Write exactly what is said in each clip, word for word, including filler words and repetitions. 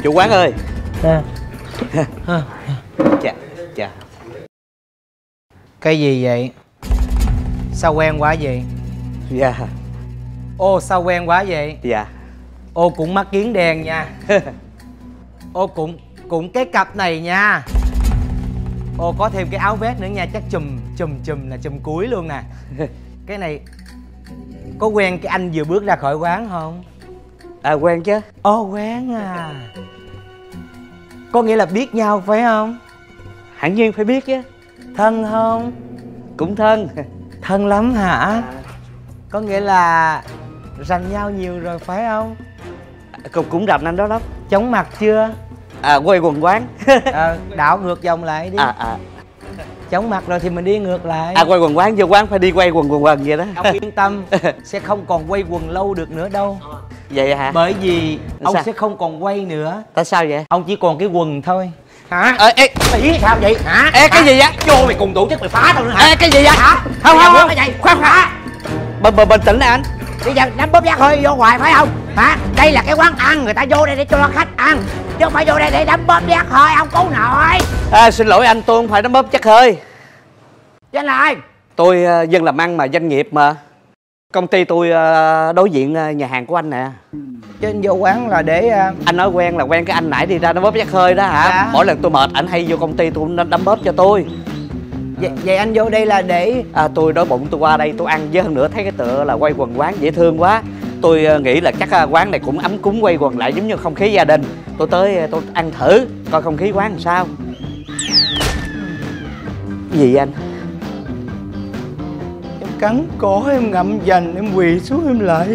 Chủ quán ơi. À. Chà, chà. Cái gì vậy? Sao quen quá vậy? Dạ. Ô sao quen quá vậy? Dạ. Ô cũng mắt kiến đen nha. Ô cũng cũng cái cặp này nha. Ô có thêm cái áo vest nữa nha, chắc chùm chùm chùm là chùm cuối luôn nè. Cái này có quen cái anh vừa bước ra khỏi quán không? À quen chứ. Ô quen à. Có nghĩa là biết nhau phải không? Hẳn nhiên phải biết chứ. Thân không? Cũng thân. Thân lắm hả? Có nghĩa là rành nhau nhiều rồi phải không? Cũng, cũng rành anh đó lắm. Chóng mặt chưa? À quay quần quán. À, đảo ngược vòng lại đi. À à. Chóng mặt rồi thì mình đi ngược lại. À quay quần quán, vô quán phải đi quay quần quần quần vậy đó. Ông yên tâm, sẽ không còn quay quần lâu được nữa đâu. Vậy hả? Bởi vì ông sao? sẽ không còn quay nữa. Tại sao vậy? Ông chỉ còn cái quần thôi. Hả? Ê, ê, Ý sao vậy? Hả? Ê, cái hả? gì vậy? Vô mày cùng tổ chức mày phá tao nữa hả? Ê, cái gì vậy? Hả? Không, không, không. Cái gì? Khoan hả? Bình, bình, bình tĩnh nè anh. Bây giờ đám bóp giác hơi vô hoài phải không? Hả? Đây là cái quán ăn, người ta vô đây để cho khách ăn, chứ không phải vô đây để đám bóp giác hơi, ông cứu nổi. À, xin lỗi anh, tôi không phải đám bóp chắc hơi. Chứ anh là ai? Tôi uh, dân làm ăn mà, doanh nghiệp mà. Công ty tôi uh, đối diện uh, nhà hàng của anh nè. Chứ anh vô quán là để... Uh... Anh nói quen là quen cái anh nãy đi ra đám bóp chắc hơi đó hả? Dạ. Mỗi lần tôi mệt, anh hay vô công ty tôi đám bóp cho tôi. Vậy, vậy anh vô đây là để... À, tôi đói bụng tôi qua đây tôi ăn, với hơn nữa thấy cái tựa là quay quần quán dễ thương quá. Tôi uh, nghĩ là chắc uh, quán này cũng ấm cúng quay quần lại giống như không khí gia đình. Tôi tới uh, tôi ăn thử coi không khí quán làm sao. Cái gì vậy anh? Em cắn cổ, em ngậm dành, em quỳ xuống em lại.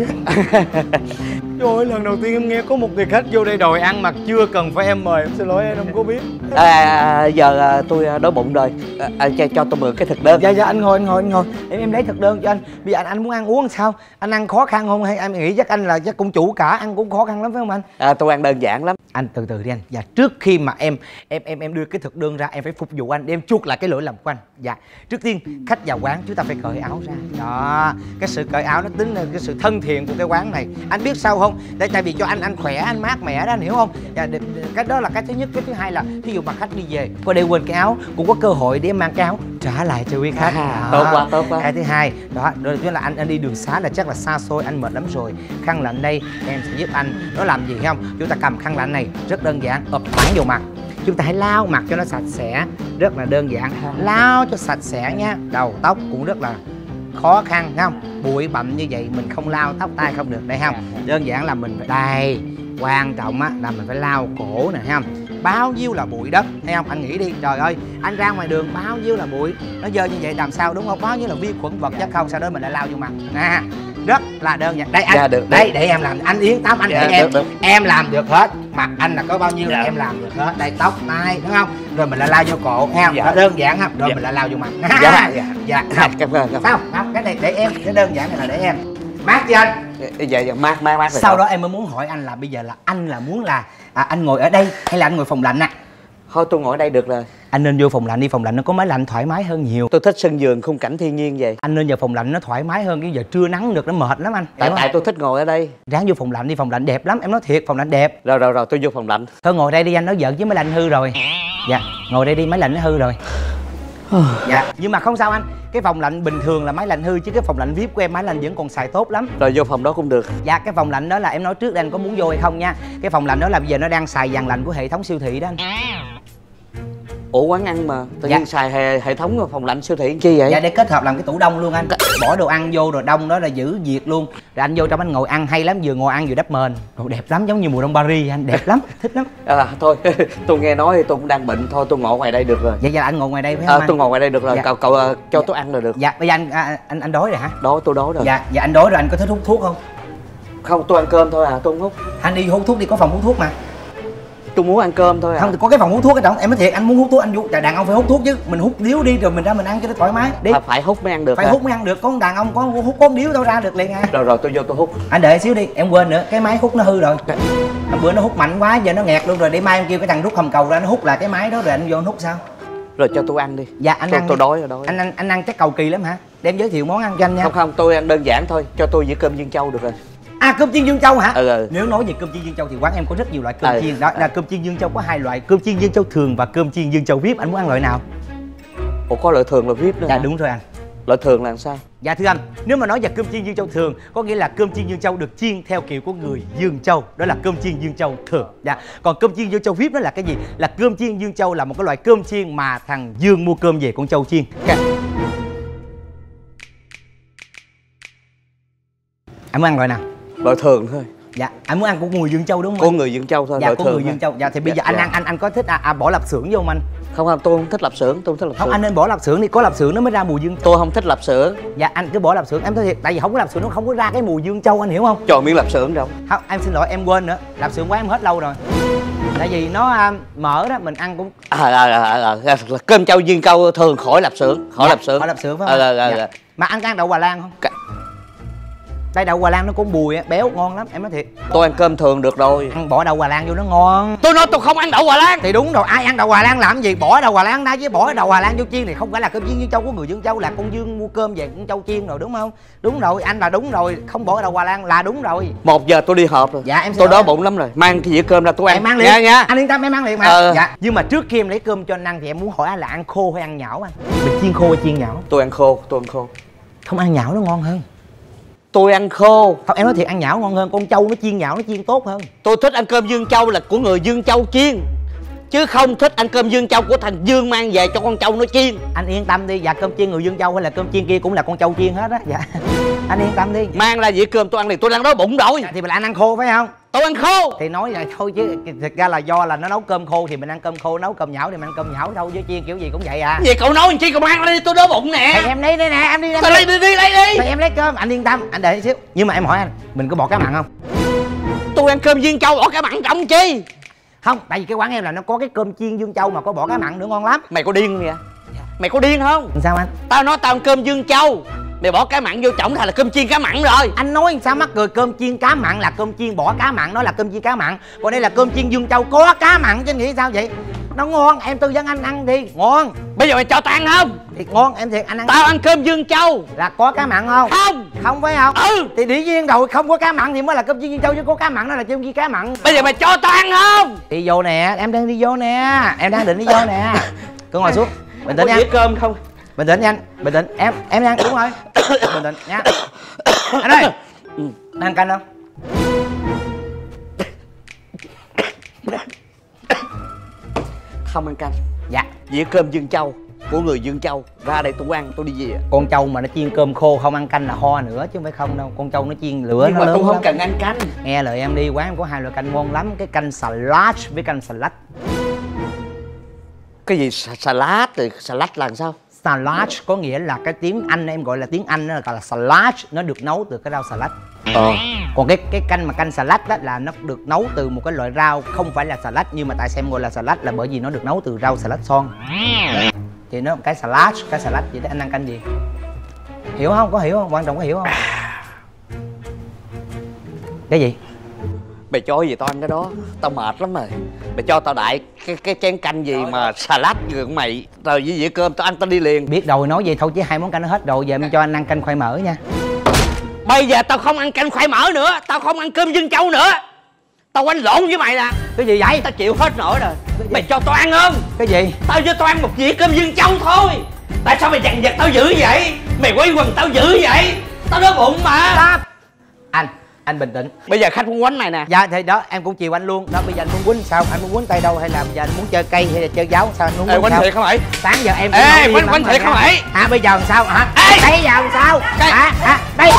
Trời ơi, lần đầu tiên em nghe có một người khách vô đây đòi ăn mà chưa cần phải em mời. Em xin lỗi, em không có biết. À, giờ tôi đói bụng rồi. À, cho, cho tôi mượn cái thực đơn. Dạ dạ anh ngồi anh ngồi anh ngồi em em lấy thực đơn cho anh. Bây giờ anh, anh muốn ăn uống sao? Anh ăn khó khăn không hay em nghĩ chắc anh là chắc cũng chủ cả, ăn cũng khó khăn lắm phải không anh? À, tôi ăn đơn giản lắm. Anh từ từ đi anh. Dạ trước khi mà em em em em đưa cái thực đơn ra, em phải phục vụ anh để em chuộc lại cái lỗi lầm của anh. Dạ trước tiên khách vào quán chúng ta phải cởi áo ra. Đó, cái sự cởi áo nó tính là cái sự thân thiện của cái quán này. Anh biết sao không? Để tại vì cho anh anh khỏe, anh mát mẻ đó, anh hiểu không? Dạ, cái đó là cái thứ nhất. Cái thứ hai là ví dụ mà khách đi về có để quên cái áo cũng có cơ hội để em mang cái áo trả lại cho quý khách. À, tốt quá tốt quá. Cái thứ hai đó, đó là anh anh đi đường xá là chắc là xa xôi, anh mệt lắm rồi. Khăn lạnh đây em sẽ giúp anh. Nó làm gì không? Chúng ta cầm khăn lạnh này rất đơn giản, ập thẳng vào mặt. Chúng ta hãy lau mặt cho nó sạch sẽ, rất là đơn giản. Lau cho sạch sẽ nha. Đầu tóc cũng rất là khó khăn không? Bụi bặm như vậy mình không lau tóc tai không được đây không? Đơn giản là mình phải đây. Quan trọng á là mình phải lau cổ nè, thấy không? Bao nhiêu là bụi đất, thấy không? Anh nghĩ đi, trời ơi, anh ra ngoài đường bao nhiêu là bụi, nó dơ như vậy làm sao đúng không? Bao nhiêu là vi khuẩn vật chất không, sau đó mình lại lau vô mặt. À, rất là đơn giản. Đây anh, dạ, được, đây được. để em làm, anh yên tâm, anh dạ, để em, được, được. em làm được hết. Mặt anh là có bao nhiêu dạ. là em làm được hết. Đây tóc, tai, đúng không? Rồi mình lại lau vô cổ, thấy không? Dạ. Đó, đơn giản không? Rồi dạ. mình lại lau vô mặt. Dạ, dạ. Dạ, Cảm ơn, cảm ơn. sao? Không, cái này để em, cái đơn giản này là để em. Mát chưa anh? Dạ, dạ, mát, mát, mát. Sau đó em mới muốn hỏi anh là bây giờ là anh là muốn là à, anh ngồi ở đây hay là anh ngồi phòng lạnh ạ? À? Thôi tôi ngồi ở đây được rồi. Anh nên vô phòng lạnh đi, phòng lạnh nó có máy lạnh thoải mái hơn nhiều. Tôi thích sân vườn khung cảnh thiên nhiên vậy. Anh nên vào phòng lạnh nó thoải mái hơn, cái giờ trưa nắng được nó mệt lắm anh. Tại, tại tôi thích ngồi ở đây. Ráng vô phòng lạnh đi, phòng lạnh đẹp lắm, em nói thiệt, phòng lạnh đẹp. Rồi rồi rồi tôi vô phòng lạnh. Thôi ngồi đây đi anh, nói giỡn chứ máy lạnh hư rồi. Dạ, ngồi đây đi, máy lạnh nó hư rồi. Dạ, nhưng mà không sao anh. Cái phòng lạnh bình thường là máy lạnh hư, chứ cái phòng lạnh vi ai pi của em máy lạnh vẫn còn xài tốt lắm. Rồi vô phòng đó cũng được. Dạ, cái phòng lạnh đó là em nói trước đây anh có muốn vô hay không nha. Cái phòng lạnh đó là bây giờ nó đang xài dàn lạnh của hệ thống siêu thị đó anh. Ủa quán ăn mà tự dạ. nhiên xài hệ, hệ thống phòng lạnh siêu thị chi vậy? Dạ để kết hợp làm cái tủ đông luôn anh. Bỏ đồ ăn vô rồi đông đó là giữ nhiệt luôn. Rồi anh vô trong anh ngồi ăn hay lắm, vừa ngồi ăn vừa đắp mền. Rồi đẹp lắm, giống như mùa đông Paris anh, đẹp lắm, thích lắm. À thôi, tôi nghe nói tôi cũng đang bệnh, thôi tôi ngồi ngoài đây được rồi. Dạ dạ anh ngồi ngoài đây phải không à, anh? tôi ngồi ngoài đây được rồi, dạ. cậu cậu uh, cho dạ. tôi ăn là được. Dạ bây giờ anh à, anh anh đói rồi hả? Đó tôi đói rồi. Dạ dạ anh đói rồi, anh có thích hút thuốc không? Không, tôi ăn cơm thôi à, tôi không hút. Anh đi hút thuốc đi, có phòng hút thuốc mà. Tôi muốn ăn cơm thôi à. Không thì có cái phòng hút thuốc ở trong, em nói thiệt, anh muốn hút thuốc anh vô, đàn ông phải hút thuốc chứ, mình hút điếu đi rồi mình ra mình ăn cho nó thoải mái đi. À, phải hút mới ăn được. Phải hả? Hút mới ăn được, có đàn ông có hút có điếu đâu ra được liền à. Rồi rồi tôi vô tôi hút. Anh đợi xíu đi, em quên nữa, cái máy hút nó hư rồi. Hôm bữa nó hút mạnh quá giờ nó nghẹt luôn rồi, để mai em kêu cái thằng rút hầm cầu ra nó hút lại cái máy đó rồi anh vô anh hút sao? Rồi cho tôi ăn đi. Dạ anh tôi, ăn tôi đi. đói rồi đói. Anh ăn anh ăn chắc cầu kỳ lắm hả? Để em giới thiệu món ăn cho anh nha. Không không, tôi ăn đơn giản thôi, cho tôi dĩa cơm viên châu được rồi. À, cơm chiên Dương Châu hả? Ừ, ừ. Nếu nói về cơm chiên Dương Châu thì quán em có rất nhiều loại cơm Ừ. chiên. Đó là cơm chiên Dương Châu có hai loại, cơm chiên Dương Châu thường và cơm chiên Dương Châu vi ai pi. Anh muốn ăn loại nào? Ủa có loại thường là vi ai pi nữa Dạ hả? đúng rồi anh. Loại thường là làm sao? Dạ thưa anh, nếu mà nói về cơm chiên Dương Châu thường có nghĩa là cơm chiên Dương Châu được chiên theo kiểu của người Dương Châu, đó là cơm chiên Dương Châu thường. Dạ. Còn cơm chiên Dương Châu vi ai pi đó là cái gì? Là cơm chiên Dương Châu là một cái loại cơm chiên mà thằng Dương mua cơm về con Châu chiên. Okay. Anh muốn ăn loại nào? Loại thường thôi. Dạ, anh muốn ăn của người Dương Châu đúng không? Của người Dương Châu thôi. Dạ, loại của thường người thôi. Dương Châu. Dạ thì bây Dạ, giờ anh dạ. ăn anh anh có thích à, à, bỏ lạp xưởng vô không anh? Không không, tôi không thích lạp xưởng, tôi không thích lạp Không, xưởng. anh nên bỏ lạp xưởng đi, có lạp xưởng nó mới ra mùi Dương. Tôi không thích lạp xưởng. Dạ anh cứ bỏ lạp xưởng, em nói thiệt, tại vì không có lạp xưởng nó không có ra cái mùi Dương Châu, anh hiểu không? Chọn miếng lạp xưởng đâu. Không, em xin lỗi em quên nữa, lạp xưởng quán em hết lâu rồi. Tại vì nó à, mỡ đó mình ăn cũng À, à, à, à, à, à cơm Châu Dương Châu thường khỏi lạp xưởng, khỏi dạ, lạp xưởng. khỏi lạp xưởng phải À, không? à, à, Dạ. à. Mà ăn có ăn đậu Hòa Lan không? Cả- Đây đậu Hòa Lan nó cũng bùi á, béo ngon lắm, em nói thiệt. Tôi ăn cơm thường được rồi. Ăn bỏ đậu Hòa Lan vô nó ngon. Tôi nói tôi không ăn đậu Hòa Lan. Thì đúng rồi, ai ăn đậu Hòa Lan làm gì? Bỏ đậu Hòa Lan ra chứ bỏ đậu Hòa Lan vô chiên thì không phải là cơm chiên Dương Châu của người Dương Châu, là con Dương mua cơm về con Châu chiên rồi đúng không? Đúng rồi, anh là đúng rồi, không bỏ đậu Hòa Lan là đúng rồi. Một giờ tôi đi họp rồi. Dạ em xin Tôi lỗi đói anh. bụng lắm rồi. Mang cái dĩa cơm ra tôi ăn. Em ăn liền nha nha. anh yên tâm, em ăn liền mà. Ờ. Dạ, nhưng mà trước khi em lấy cơm cho anh ăn thì em muốn hỏi anh là ăn khô hay ăn nhão anh? Mình chiên khô hay chiên nhão? Tôi ăn khô, tôi ăn khô. Không, ăn nhão nó ngon hơn. Tôi ăn khô. Không, em nói thiệt, ăn nhão ngon hơn, con trâu nó chiên nhão nó chiên tốt hơn. Tôi thích ăn cơm Dương Châu là của người Dương Châu chiên, chứ không thích ăn cơm Dương Châu của thằng Dương mang về cho con Châu nó chiên. Anh yên tâm đi, dạ cơm chiên người Dương Châu hay là cơm chiên kia cũng là con trâu chiên hết á. Dạ anh yên tâm đi. Mang ra dĩa cơm tôi ăn liền, tôi đang đói bụng rồi. Dạ, thì mình anh ăn khô phải không? Tôi ăn khô. Thì nói vậy thôi chứ thực ra là do là nó nấu cơm khô thì mình ăn cơm khô, nấu cơm nhão thì mình ăn cơm nhão thôi, chứ chiên kiểu gì cũng vậy à. Vậy cậu nói làm chi, cậu mang ra đi, tôi đói bụng nè. Thì em đi đây nè, em đi đây. Tôi lấy đi đi lấy đi. Thì em lấy cơm, anh yên tâm, anh đợi xíu. Nhưng mà em hỏi anh, mình có bỏ cá mặn không? Tôi ăn cơm Dương Châu bỏ cái mặn trọng chi? Không, tại vì cái quán em là nó có cái cơm chiên Dương Châu mà có bỏ cá mặn nữa ngon lắm. Mày có điên không vậy? Mày có điên không? Sao anh? Tao nói tao ăn cơm Dương Châu, mày bỏ cái mặn vô trọng thành là cơm chiên cá mặn rồi. Anh nói sao mắc cười, cơm chiên cá mặn là cơm chiên bỏ cá mặn, đó là cơm chiên cá mặn. Còn đây là cơm chiên Dương Châu có cá mặn, chứ anh nghĩ sao vậy? Nó ngon, em tư vấn anh ăn đi, ngon. Bây giờ mày cho tao ăn không? Thì ngon, em thiệt anh ăn. Tao ăn cơm Dương Châu. Là có cá mặn không? Không. Không phải không? Ừ. Thì dĩ nhiên rồi, không có cá mặn thì mới là cơm chiên Dương Châu, chứ có cá mặn nó là cơm chiên cá mặn. Bây giờ mày cho tao ăn không? Đi vô nè, em đang đi vô nè, em đang định đi vô nè. Cứ ngồi xuống, bình tĩnh Có nha. dĩa cơm không? Bình tĩnh nha anh, bình tĩnh, em em đang đúng rồi. Bình tĩnh nha. Anh ơi, ăn canh không? Không ăn canh. Dạ. Dĩa cơm Dương Châu của người Dương Châu, ra đây tôi ăn, tôi đi về. Con trâu mà nó chiên cơm khô không ăn canh là ho nữa chứ không phải không đâu. Con trâu nó chiên lửa Nhưng nó mà lớn tôi không lắm. cần ăn canh. Nghe lời em đi, quán em có hai loại canh ngon lắm, cái canh salad với canh salad. Cái gì salad thì salad là làm sao? Salad có nghĩa là cái tiếng Anh, em gọi là tiếng Anh nó gọi là salad, nó được nấu từ cái rau salad. Ờ. Còn cái cái canh mà canh salad đó là nó được nấu từ một cái loại rau không phải là salad, nhưng mà tại sao em gọi là salad là bởi vì nó được nấu từ rau salad son. Thì nó cái salad, cái salad vậy đó. Anh ăn canh gì? Hiểu không? Có hiểu không? Quan trọng có hiểu không? Cái gì? Mày cho gì tao ăn cái đó, tao mệt lắm rồi. Mày cho tao đại cái cái chén canh gì mà salad người của mày, rồi với dĩa cơm tao ăn tao đi liền. Biết rồi, nói vậy thôi chứ hai món canh nó hết rồi, giờ em cho anh ăn canh khoai mỡ nha. Bây giờ tao không ăn canh khoai mỡ nữa, tao không ăn cơm Dương Châu nữa. Tao quánh lộn với mày nè. Cái gì vậy? Tao chịu hết nổi rồi. Mày cho tao ăn không? Cái gì? Tao cho tao ăn một dĩa cơm Dương Châu thôi. Tại sao mày dằn vặt tao dữ vậy? Mày quay quần tao dữ vậy? Tao đói bụng mà. Stop. Anh, anh bình tĩnh. Bây giờ khách muốn quánh mày nè. Dạ thì đó, em cũng chiều anh luôn. Đó bây giờ anh muốn quýnh sao? Anh muốn quýnh tay đâu hay là bây giờ anh muốn chơi cây hay là chơi giáo sao? Anh muốn Ê, quýnh quánh sao? thiệt không vậy? Sáng giờ em Ê, quánh quánh thiệt không vậy? Hả bây giờ làm sao hả? Ê! Bây giờ làm sao? Cây. Hả? Hả? Đây.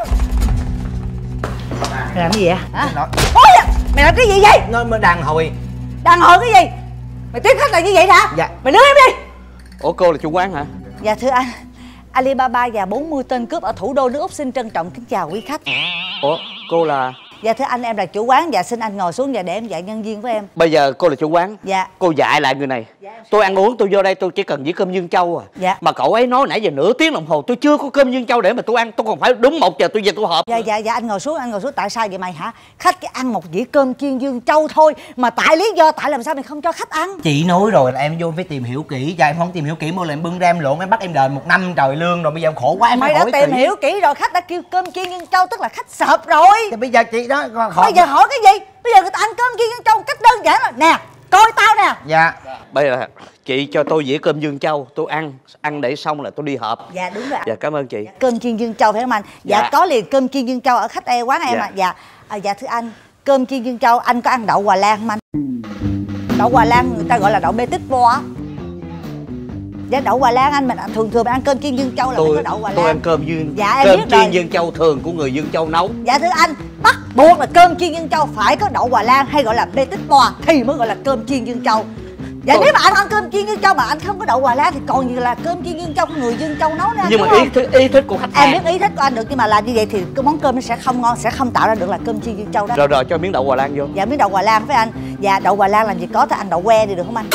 Mày làm cái gì vậy? Hả? Nói, Ôi, mày làm cái gì vậy? nói mới đàn hồi. Đàn hồi cái gì? Mày tiếp khách là như vậy hả? Dạ. Mày nướng em đi. Ủa cô là chủ quán hả? Dạ thưa anh, Alibaba và bốn mươi tên cướp ở thủ đô nước Úc xin trân trọng kính chào quý khách. Ủa cô là Dạ thưa anh, em là chủ quán. Dạ xin anh ngồi xuống và để em dạy nhân viên của em. Bây giờ cô là chủ quán. Dạ. Cô dạy lại người này. Dạ. Tôi ăn uống tôi vô đây tôi chỉ cần dĩa cơm Dương Châu à. Dạ. Mà cậu ấy nói nãy giờ nửa tiếng đồng hồ tôi chưa có cơm Dương Châu để mà tôi ăn. Tôi còn phải đúng một giờ tôi về tôi họp. Dạ dạ dạ anh ngồi xuống, anh ngồi xuống. Tại sao vậy mày hả? Khách chỉ ăn một dĩa cơm chiên Dương Châu thôi mà tại lý do tại làm sao mày không cho khách ăn? Chị nói rồi là em vô phải tìm hiểu kỹ. Giờ em không tìm hiểu kỹ mua là em bưng ra em lộn, em bắt em đền một năm trời lương rồi, bây giờ em khổ quá em Mày phải đã hỏi tìm kỹ. hiểu kỹ rồi, khách đã kêu cơm chiên Dương Châu tức là khách sợp rồi. Thì bây giờ chị đó khỏi... Bây giờ hỏi cái gì? Bây giờ người ta ăn cơm chiên Dương Châu cách đơn giản là nè, coi tao nè. Dạ. Bây giờ chị cho tôi dĩa cơm Dương Châu, tôi ăn ăn để xong là tôi đi họp. Dạ đúng rồi. Dạ cảm ơn chị. Dạ, cơm chiên Dương Châu phải không anh? Dạ, Dạ. có liền cơm chiên Dương Châu ở khách e quán em Dạ. ạ. Dạ. À, dạ thưa anh, cơm chiên Dương Châu anh có ăn đậu Hòa Lan không anh? Đậu Hòa Lan người ta gọi là đậu bê tích bo á. Dạ đậu Hòa Lan anh, mình thường thường mình ăn cơm chiên Dương Châu là Tôi phải có đậu Hòa tôi Lan. ăn cơm Dương. Dạ, em cơm biết chiên rồi. Dương Châu thường của người Dương Châu nấu. Dạ thưa anh, bắt buộc là cơm chiên Dương Châu phải có đậu Hòa Lan hay gọi là bê tích bo thì mới gọi là cơm chiên Dương Châu. Dạ Tôi... nếu mà anh ăn cơm chiên Dương Châu mà anh không có đậu Hòa Lan thì còn gì là cơm chiên Dương Châu của người Dương Châu nấu nữa anh, Nhưng mà đúng ý không? thức, ý thức của khách Em hàng. biết ý thích của anh được, nhưng mà làm như vậy thì cái món cơm nó sẽ không ngon, sẽ không tạo ra được là cơm chiên Dương Châu đó. Rồi rồi cho miếng đậu Hòa Lan vô. Dạ miếng đậu Hòa Lan với anh. Dạ đậu Hòa Lan làm gì có, thì ăn đậu que đi được không anh?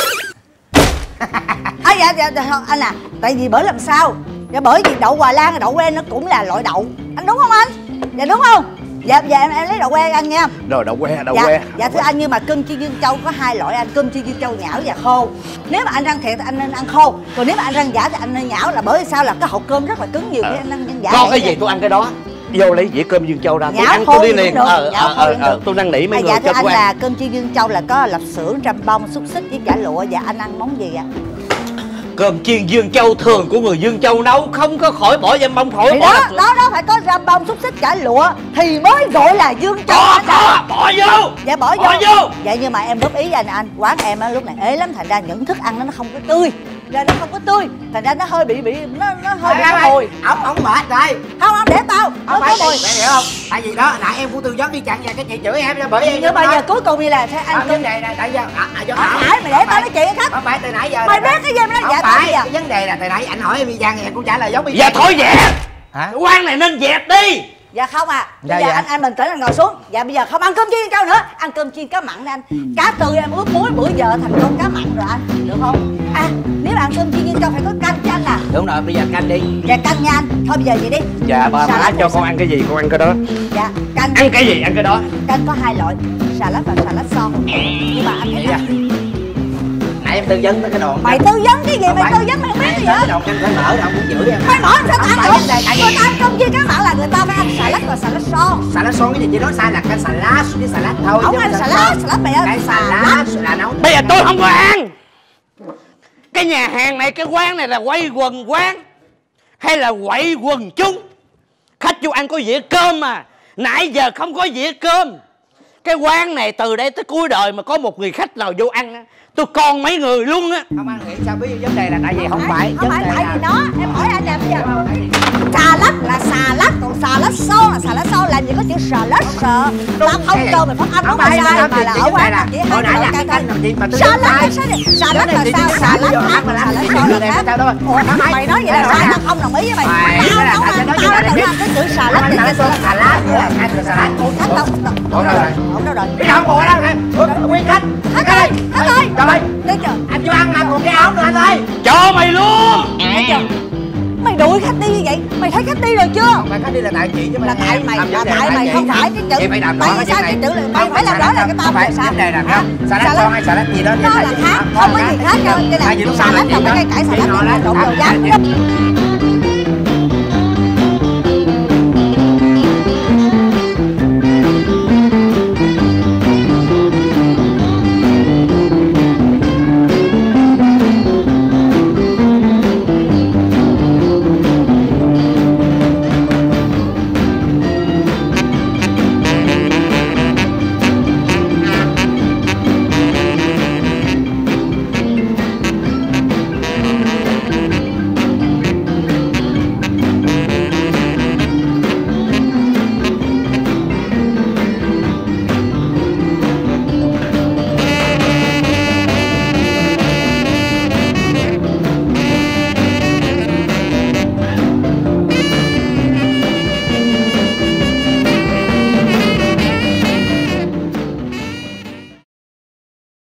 À, dạ, dạ, dạ anh à, tại vì bởi làm sao? Dạ bởi vì đậu Hòa Lan, đậu que nó cũng là loại đậu, anh đúng không anh? Dạ đúng không? Dạ dạ em, em lấy đậu que ăn nha. Rồi đậu que, đậu Dạ, que. dạ thưa anh, nhưng mà cơm chiên Dương Châu có hai loại anh, cơm chiên Dương Châu nhão và khô. Nếu mà anh rang thiệt thì anh nên ăn khô, còn nếu mà anh rang giả thì anh nên nhão, là bởi vì sao? Là cái hột cơm rất là cứng, nhiều khi anh ăn rang giả. Có cái gì tôi ăn cái đó. Vô lấy dĩa cơm Dương Châu ra, tôi Nhão ăn khô tôi đi thì liền. cũng được, Ờ nhão ờ khô ờ thì ờ, được. tôi năn nỉ mấy À, người dạ thưa cho anh tôi là ăn. cơm chiên Dương Châu là có lạp xưởng, trâm bông, xúc xích với chả lụa. Dạ anh ăn món gì ạ? Cơm chiên Dương Châu thường của người Dương Châu nấu, không có khỏi bỏ dăm bông, khỏi Thì bỏ đó, lạp xưởng. đó đó phải có răm bông, xúc xích, chả lụa thì mới gọi là Dương Châu. Có anh ạ. có bỏ vô. Dạ bỏ, Bỏ vô. vô. Dạ nhưng mà em góp ý với anh anh, quán em á lúc này ế lắm, thành ra những thức ăn nó nó không có tươi, ra nó không có tươi, thành ra nó hơi bị bị nó nó hơi bị mùi. Ông ông mệt rồi. Không không để tao, nó Không có phải mùi. chị hiểu không? Tại vì đó nãy em của tư vấn đi chặn và cái chị chửi em bởi em. Nhưng mà giờ cuối cùng như là thế anh Không, vấn đề là tại giờ à, à, do Không phải, mày để tao nói chuyện với khách. Không phải từ nãy giờ. Mày biết cái gì mà nói không dạ phải, tao bây giờ. cái vấn đề là từ nãy anh hỏi em y chang em cũng trả lời giống y Dạ thôi dẹp. Hả? Cái quán này nên dẹp đi. Dạ không à. Dạ, Bây giờ dạ. anh anh bình tĩnh anh ngồi xuống. Dạ bây giờ không ăn cơm chiên Châu nữa, ăn cơm chiên cá mặn đi anh. Cá tươi em ướp muối bữa giờ thành con cá mặn rồi anh, được không? À nếu mà ăn cơm chiên Châu phải có canh chứ anh à. Đúng rồi, bây giờ canh đi. Dạ canh nha anh. Thôi bây giờ vậy đi. Dạ bà Salad má cho thì con ăn cái gì con ăn cái đó. Dạ canh. Ăn cái gì ăn cái đó. Canh có hai loại, salad và salad son. Nhưng mà anh thấy Dạ. Nãy em tư vấn tới cái đồ. mày tư vấn cái gì? Không Mày phải. tư vấn mày không biết gì Cái hết. đồ canh phải mở đâu cũng chửi em. Mày mở làm sao Không tao phải ăn vấn đề, được? tại Người vì- ta ăn cơm chiên cá mặn là người ta phải ăn salad và salad son. Salad son cái gì chị nói sai là canh salad với salad thôi. Không chứ ăn không salad, son. salad mày ơi, Cái salad. salad là nấu. Bây giờ tôi không có ăn. Cái nhà hàng này, cái quán này là quay quần quán hay là quậy quần chúng? Khách vô ăn có dĩa cơm mà, nãy giờ không có dĩa cơm. Cái quán này từ đây tới cuối đời mà có một người khách nào vô ăn á, tôi con mấy người luôn á. Không ăn nghĩ sao biết vấn đề là tại vì không phải. Không vấn phải đề tại là- vì nó, em hỏi anh làm bây giờ. Salad là salad, còn salad son là salad son, làm gì có chữ salad sợ. Tao không cái- cho mày phát âm không đúng phải, là sai không mà phải, là cái ở vấn quán đề là là- chỉ hồi hai nãy loại là cay cái thôi. gì mà tôi Salad sai. là sao? Salad là sao? Salad khác là salad son là khác. Ủa mày nói vậy là sai, tao không đồng ý với mày. Mày Tao nói là không tao sẽ ăn, nói tao với đã mày từng biết. ăn cái chữ salad Không, thì cái salad son, salad nữa là hai người salad. Ủa khách tao ổn đâu rồi, ổn đâu rồi. Cái đâu bộ đó nè. Nguyên khách. Khách ơi, khách ơi. Trời. Thấy chưa? Anh cho ăn mà còn cái áo nữa anh ơi. Cho mày luôn. Thấy chưa? Mày đuổi khách đi như vậy, mày thấy khách đi rồi chưa? Không phải khách đi là tại chị chứ Là tại mày, là tại mày không phải cái chữ. Chị phải làm Tại rõ vì cái sao này. cái chữ là mày phải làm rõ là cái tao không phải sao? vấn đề là Hả? không salad son hay salad gì đó Nó là khác, không có gì khác đâu. Đây tại vì là lúc sau là salad chị là đó cái cải chị salad nói là là trộn dầu à, dám.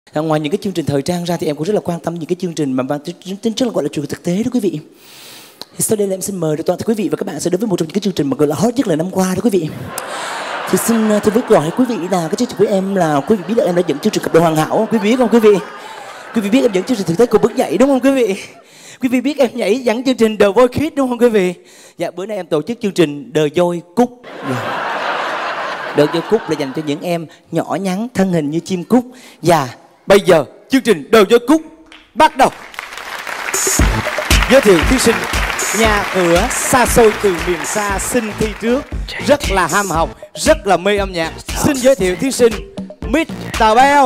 Ngoài những cái chương trình thời trang ra thì em cũng rất là quan tâm những cái chương trình mà mang tính, tính chất là gọi là truyền thực tế đó quý vị. Thì sau đây là em xin mời toàn thể quý vị và các bạn sẽ đến với một trong những cái chương trình mà gọi là hot nhất là năm qua đó quý vị. Thì xin tôi với gọi quý vị là cái chương trình của em là quý vị biết là em đã dẫn chương trình Cặp Đôi Hoàn Hảo, quý vị biết không quý vị? Quý vị biết em dẫn chương trình thực tế cùng bước nhảy đúng không quý vị? Quý vị biết em nhảy dẫn chương trình The Voice Kids đúng không quý vị? Dạ bữa nay em tổ chức chương trình The Voice Cúc. Dạ. The Voice Cúc là dành cho những em nhỏ nhắn thân hình như chim cúc. Và bây giờ chương trình The Voice Cúc bắt đầu. Giới thiệu thí sinh nhà cửa xa xôi từ miền xa xin thi trước, rất là ham học, rất là mê âm nhạc. Xin giới thiệu thí sinh mít tờ Bell.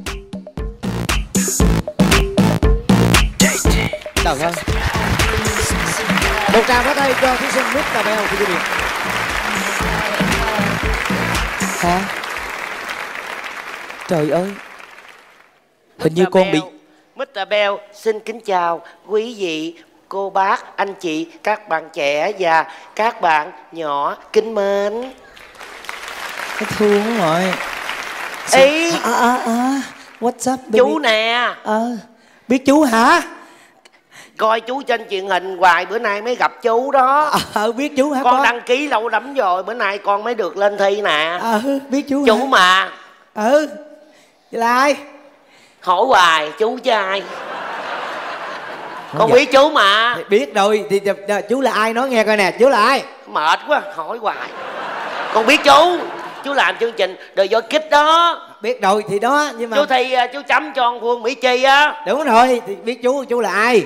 Trời ơi, một tràng pháo tay cho thí sinh mít tờ Bell của quý vị. Hả? Trời ơi, hình như con bị... mít tờ Bell xin kính chào quý vị, cô bác, anh chị, các bạn trẻ và các bạn nhỏ kính mến. Nó thương rồi. Ý à, à, à. What's up baby? Chú nè. Ờ à, biết chú hả? Coi chú trên truyền hình hoài, bữa nay mới gặp chú đó. Ờ à, biết chú hả con? Con đăng ký lâu lắm rồi, bữa nay con mới được lên thi nè. Ờ à, biết chú Chú hả? mà. Ừ. Vậy là ai? Hỏi hoài chú chứ ai? Con dạ. biết chú mà. Thì biết rồi, thì chú là ai nói nghe coi nè, chú là ai? Mệt quá, hỏi hoài. Con biết chú, chú làm chương trình The Voice Kids đó. Biết rồi thì đó, nhưng mà chú thi chú chấm cho con Phương Mỹ Chi á. đúng rồi, thì biết chú, chú là ai?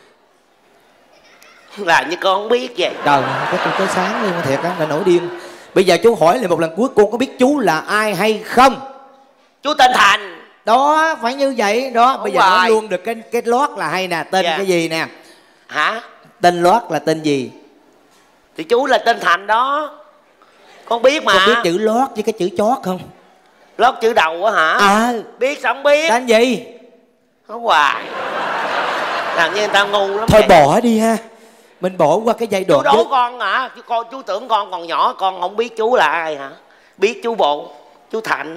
Là như con không biết vậy. Trời, cái tôi tới sáng luôn thiệt á, là nổi điên. Bây giờ chú hỏi lại một lần cuối, con có biết chú là ai hay không? Chú tên Thành. Đó, phải như vậy đó. Bây giờ hoài. nói luôn được cái cái lót là hay nè. Tên Dạ. cái gì nè? Hả? Tên lót là tên gì? Thì chú là tên Thành đó. Con biết mà. Con biết chữ lót với cái chữ chót không? Lót chữ đầu á hả? À. Biết sao không biết? Tên gì? Nói hoài. Làm như người ta ngu lắm. Thôi vậy. bỏ đi ha. Mình bỏ qua cái giai đoạn. Chú đố con hả? Chú, con, chú tưởng con còn nhỏ, con không biết chú là ai hả? Biết chú bộ. Chú Thành.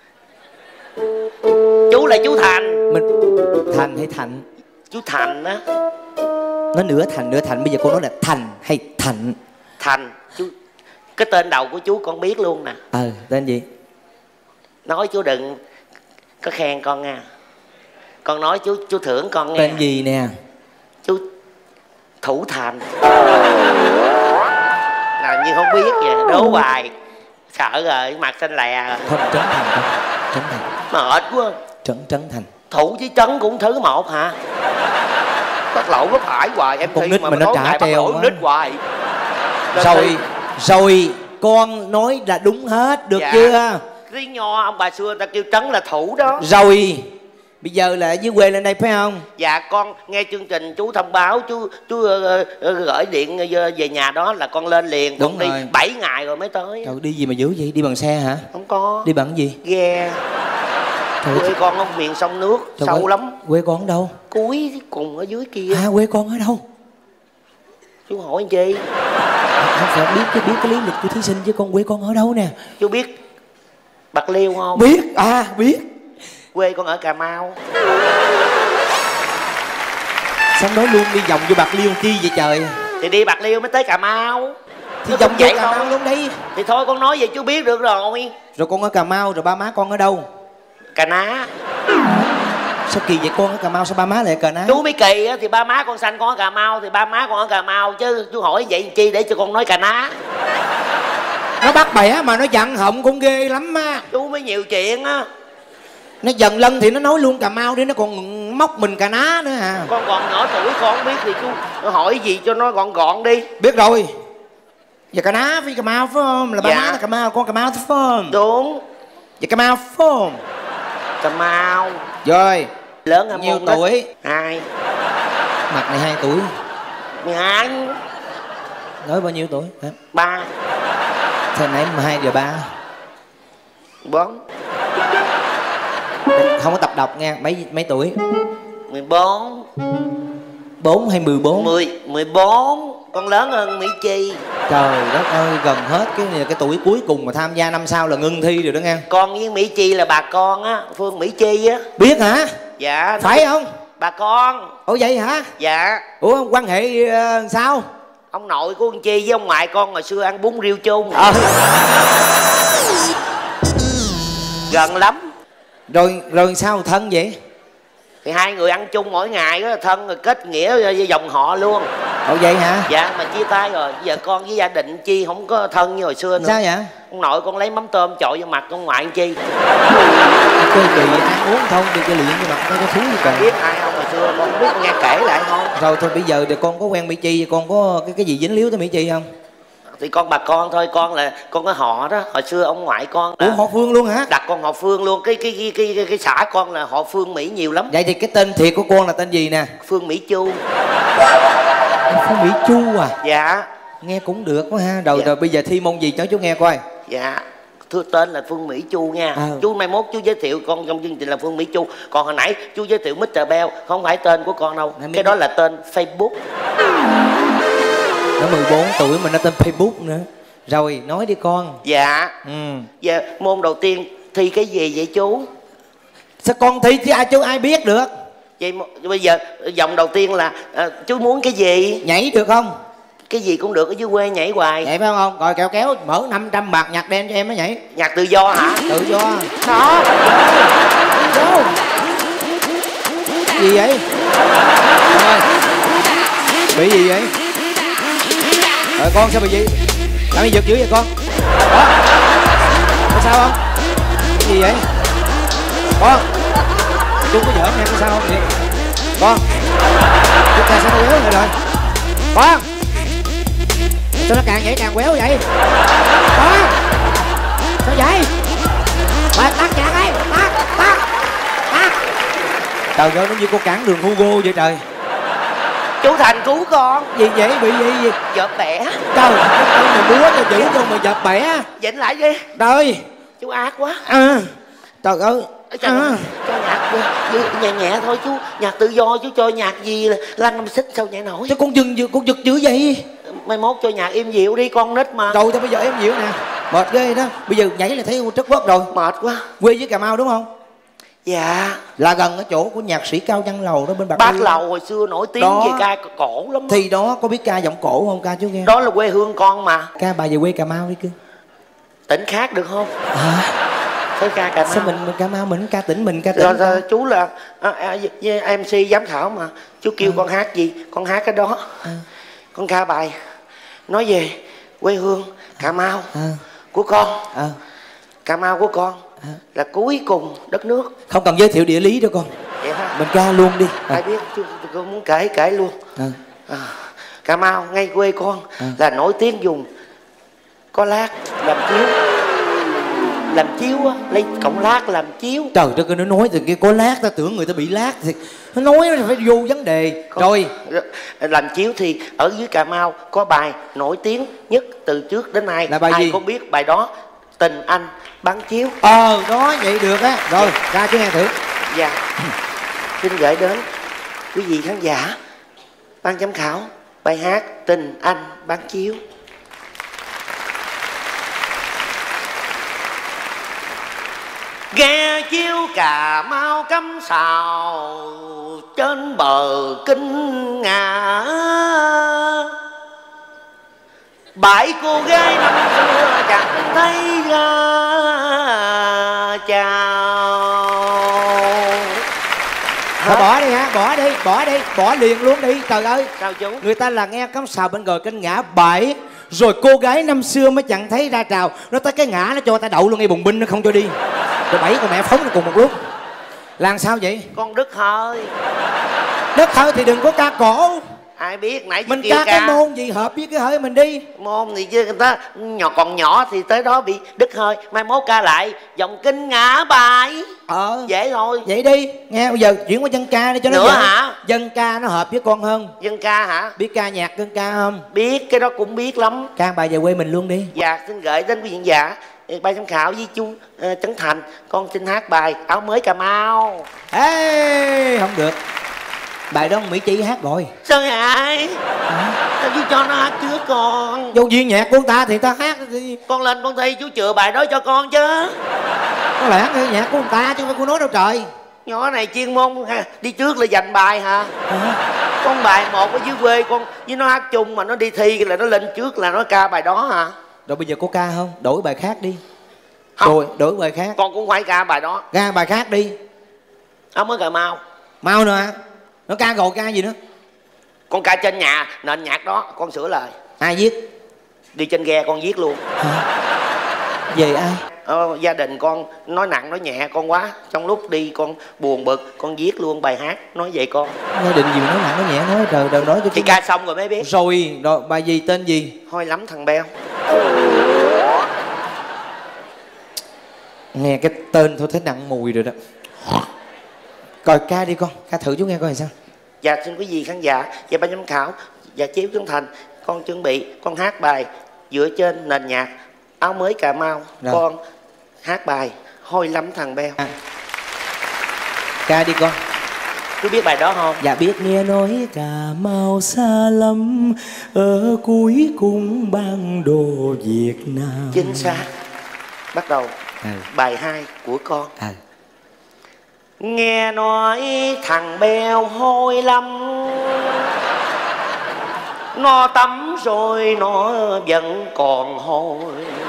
Chú là chú Thành. Mình Thành hay Thạnh? Chú Thành á. Nó nửa Thành nửa Thạnh. Bây giờ cô nói là Thành hay Thạnh? Thành. Chú... Cái tên đầu của chú con biết luôn nè. Ờ à, tên gì? Nói chú đừng có khen con nha. Con nói chú chú thưởng con nghe. Tên gì nè? Chú Thủ Thành. Làm như không biết vậy. Đố hoài. Sợ rồi, mặt xanh lè rồi. Không, Trấn Thành không? Trấn Thành. Mệt quá. Trấn Trấn Thành. Thủ với Trấn cũng thứ một hả? Bắt lỗi bắt phải hoài. Em con thi nít mà mà nó tối trả ngày bắt treo lỗi quá. nít hoài. Rồi, rồi con nói là đúng hết, được dạ. chưa? Tiếng Nho ông bà xưa người ta kêu Trấn là Thủ đó. Rồi, bây giờ là dưới quê lên đây phải không? Dạ con nghe chương trình chú thông báo, chú chú uh, uh, gửi điện uh, về nhà đó là con lên liền. Đúng con rồi. đi bảy ngày rồi mới tới. Trời, đi gì mà dữ vậy? Đi bằng xe hả? Không có. Đi bằng gì? Ghe. Trời Quê con ở miền sông nước. Trời sâu ơi, lắm. Quê con ở đâu? Cuối cùng ở dưới kia. À, quê con ở đâu? Chú hỏi anh chi? Không phải biết cái biết cái lý lịch của thí sinh chứ con quê con ở đâu nè? Chú biết Bạc Liêu không? Biết, à biết. Quê con ở Cà Mau. Sao nói luôn đi vòng vô Bạc Liêu chi vậy trời? Thì đi Bạc Liêu mới tới Cà Mau. Thì Nó vòng cũng vô vậy Cà Mau thôi. luôn đi. Thì thôi con nói vậy chú biết được rồi. Rồi con ở Cà Mau, rồi ba má con ở đâu? Cà Ná. Sao kỳ vậy, con ở Cà Mau sao ba má lại ở Cà Ná? Chú mới kỳ á, thì ba má con sanh con ở Cà Mau thì ba má con ở Cà Mau chứ. Chú hỏi vậy chi để cho con nói Cà Ná. Nó bắt bẻ mà nó giận họng cũng ghê lắm á. Chú mới nhiều chuyện á. Nó dần lân thì nó nói luôn Cà Mau đi, nó còn móc mình Cà Ná nữa à. Con còn nhỏ tuổi con không biết thì chú hỏi gì cho nó gọn gọn đi. Biết rồi. Giờ Cà Ná với Cà Mau phải không? Là ba Dạ. má là Cà Mau, con Cà Mau phải không? Đúng. Vậy Cà Mau phải không? Cà Mau. Rồi. Lớn hơn Nhiêu môn đất. tuổi? Hai. Mặt này hai tuổi. mười hai. Nói bao nhiêu tuổi hả? Ba. Thời nãy mười hai giờ ba. Bốn. Không có tập đọc nha. Mấy mấy tuổi? Mười bốn. Bốn hay mười bốn? Mười. Mười bốn. Con lớn hơn Mỹ Chi. Trời đất ơi, gần hết cái cái tuổi cuối cùng mà tham gia năm sau là ngưng thi rồi đó nghe. Con với Mỹ Chi là bà con á, Phương Mỹ Chi á. Biết hả? Dạ. Phải không? Bà con. Ủa vậy hả? Dạ. Ủa quan hệ uh, sao? Ông nội của con Chi với ông ngoại con hồi xưa ăn bún riêu chung. Ờ. Gần lắm. Rồi rồi sao thân vậy? Thì hai người ăn chung mỗi ngày đó, thân rồi kết nghĩa với dòng họ luôn. Ủa vậy hả? Dạ mà chia tay rồi, giờ con với gia đình Chi không có thân như hồi xưa nữa. Sao vậy? Ông nội con lấy mắm tôm chọi vô mặt con ngoại Chi. Chơi kỳ ăn uống không được, chơi luyện cho mặt nó thú gì cả. Biết ai không hồi xưa con không biết, nghe kể lại không. Rồi thôi bây giờ thì con có quen Mỹ Chi, con có cái cái gì dính líu tới Mỹ Chi không? Thì con bà con thôi, con là con có họ đó, hồi xưa ông ngoại con là... Ủa họ Phương luôn hả? Đặt con họ Phương luôn, cái cái cái cái, cái, cái xã con là họ Phương Mỹ nhiều lắm. Vậy thì cái tên thiệt của con là tên gì nè? Phương Mỹ Chu. Phương Mỹ Chu à? Dạ. Nghe cũng được quá ha. Rồi, dạ. Rồi bây giờ thi môn gì cho chú nghe coi. Dạ. Thưa tên là Phương Mỹ Chu nha. À. Chú mai mốt chú giới thiệu con trong chương trình là Phương Mỹ Chu. Còn hồi nãy chú giới thiệu mít tơ Bell, không phải tên của con đâu. Cái đó là tên Facebook. Nó mười bốn tuổi mà nó tên Facebook nữa. Rồi nói đi con. Dạ. Ừ. Dạ môn đầu tiên thi cái gì vậy chú? Sao con thi chứ ai chú ai biết được. Vậy bây giờ vòng đầu tiên là à, chú muốn cái gì? Nhảy được không? Cái gì cũng được, ở dưới quê nhảy hoài. Nhảy phải không? Rồi kéo kéo mở năm trăm bạc nhạc đen cho em nó nhảy. Nhạc tự do hả? Tự do. Đó. Đâu? Gì vậy? Rồi. Bị gì vậy? Rồi con sao bị gì? Làm gì giật dữ vậy con? Đó. Có sao không? Cái gì vậy? Con. Chú có giỡn nha, có sao không vậy? Con. Chúng ta sẽ nó quéo rồi rồi. Con. Sao nó càng nhảy càng quéo vậy? Con. Sao vậy? Bà tắt nhạc ấy. Tắt. Tắt. Tắt. Trời ơi, nó như con cản đường Hugo vậy trời. Chú Thành cứu con. Gì vậy? Bị gì gì? Vợt bẻ. Trời ơi, mày búa cho chữ con mà dập bẻ. Dịnh lại đi. Trời. Chú ác quá. À. Trời ơi. Trời À. ơi, cho nhạc nhẹ nhẹ thôi chú. Nhạc tự do chú cho nhạc gì là Lăng Năm Xích sao nhảy nổi. Chứ con dừng con giật dữ vậy? Mai mốt cho nhạc im dịu đi, con nít mà. Rồi thôi bây giờ em dịu nè. Mệt ghê đó. Bây giờ nhảy là thấy trất quất rồi. Mệt quá. Quê với Cà Mau đúng không? Dạ. Là gần ở chỗ của nhạc sĩ Cao Văn Lầu đó bên Bạc Bác Liêu. Lầu hồi xưa nổi tiếng Đó. về ca cổ lắm. Thì đó có biết ca giọng cổ không? Ca chú nghe. Đó là quê hương con mà. Ca bài về quê Cà Mau đi cưng. Tỉnh khác được không? À. Phải ca Cà Mau. Sao mình, mình Cà Mau mình ca tỉnh mình ca tỉnh. Rồi, rồi chú là à, à, em xê giám khảo mà. Chú kêu à. con hát gì? Con hát cái đó. À. Con ca bài nói về quê hương Cà Mau à. của con. À. Cà Mau của con à. là cuối cùng đất nước. Không cần giới thiệu địa lý đâu con. Vậy hả? Mình ca luôn đi. À. Ai biết chú con muốn kể kể luôn. À. À. Cà Mau ngay quê con à. là nổi tiếng dùng có lát làm chiếu. Làm chiếu á, lấy cọng lát làm chiếu. Trời đất ơi, nó nói từ cái có lát ta tưởng người ta bị lát thì nó nói nó phải vô vấn đề. Con, rồi làm chiếu thì ở dưới Cà Mau có bài nổi tiếng nhất từ trước đến nay. Là bài ai gì? có biết bài đó? Tình anh bán chiếu. Ờ đó vậy được á. Rồi dạ. Ra chứ nghe thử. Dạ. Xin gửi đến quý vị khán giả ban giám khảo bài hát Tình anh bán chiếu. Ghe chiếu Cà Mau cắm sào trên bờ Kinh Ngà. Bãi cô gái năm xưa chẳng thấy ra chào. Thôi bỏ đi hả? Bỏ đi, bỏ đi, bỏ liền luôn đi. Trời ơi. Sao chú? Người ta là nghe cắm sào bên gờ Kinh Ngã bãi. Rồi cô gái năm xưa mới chẳng thấy ra trào. Nó tới cái ngã nó cho ta đậu luôn ngay bùng binh nó không cho đi. Rồi bảy con mẹ phóng nó cùng một lúc. Làm sao vậy? Con đứt hơi. Đứt hơi thì đừng có ca cổ. Ai biết nãy mình ca, ca cái môn gì hợp với cái hơi mình đi. Môn thì chứ người ta nhỏ còn nhỏ thì tới đó bị đứt hơi. Mai mốt ca lại dòng Kinh Ngã bài. Ờ dễ thôi. Vậy đi. Nghe bây giờ chuyển qua dân ca đi cho nó nữa dễ. Hả? Dân ca nó hợp với con hơn. Dân ca hả? Biết ca nhạc dân ca không? Biết, cái đó cũng biết lắm. Ca bài về quê mình luôn đi. Dạ xin gửi đến quý vị giả ban giám khảo với chú uh, Trấn Thành. Con xin hát bài Áo Mới Cà Mau. Ê không được. Bài đó Mỹ Chi hát rồi. Sao vậy? Sao chú cho nó hát trước con? Vô duyên nhạc của người ta thì ta hát thì... Con lên con thi chú chừa bài đó cho con chứ. Có lẽ cái nhạc của người ta chứ không phải của nó đâu trời. Nhỏ này chuyên môn ha, đi trước là dành bài hả? À. Con bài một ở dưới quê con với nó hát chung mà nó đi thi là nó lên trước là nó ca bài đó hả? Rồi bây giờ có ca không? Đổi bài khác đi. Không. Rồi đổi bài khác. Con cũng phải ca bài đó. Ca bài khác đi. Ông mới Cà Mau. Mau nữa hả? Nó ca rồi ca gì nữa? Con ca trên nhà nền nhạc đó con sửa lời. Ai viết? Đi trên ghe con viết luôn. Hả? Về ai? Ờ, gia đình con nói nặng nói nhẹ con quá. Trong lúc đi con buồn bực con viết luôn bài hát nói vậy con. Gia đình gì mà nói nặng nói nhẹ nói trời đâu nói cho chị ca xong rồi mới biết. Rồi rồi bài gì tên gì? Hôi lắm thằng Beo. Nghe cái tên thôi thấy nặng mùi rồi đó. Coi ca đi con, ca thử chú nghe coi làm sao. Dạ xin quý vị khán giả và ban giám khảo và Chiếu Trấn Thành, con chuẩn bị con hát bài dựa trên nền nhạc Áo Mới Cà Mau. Rồi. Con hát bài Hôi Lắm Thằng Beo. À. Ca đi con. Chú biết bài đó không? Dạ biết. Nghe nói Cà Mau xa lắm, ở cuối cùng bản đồ Việt Nam. Chính xác. Bắt đầu. À. Bài hai của con. À. Nghe nói thằng Beo hôi lắm, nó tắm rồi nó vẫn còn hôi.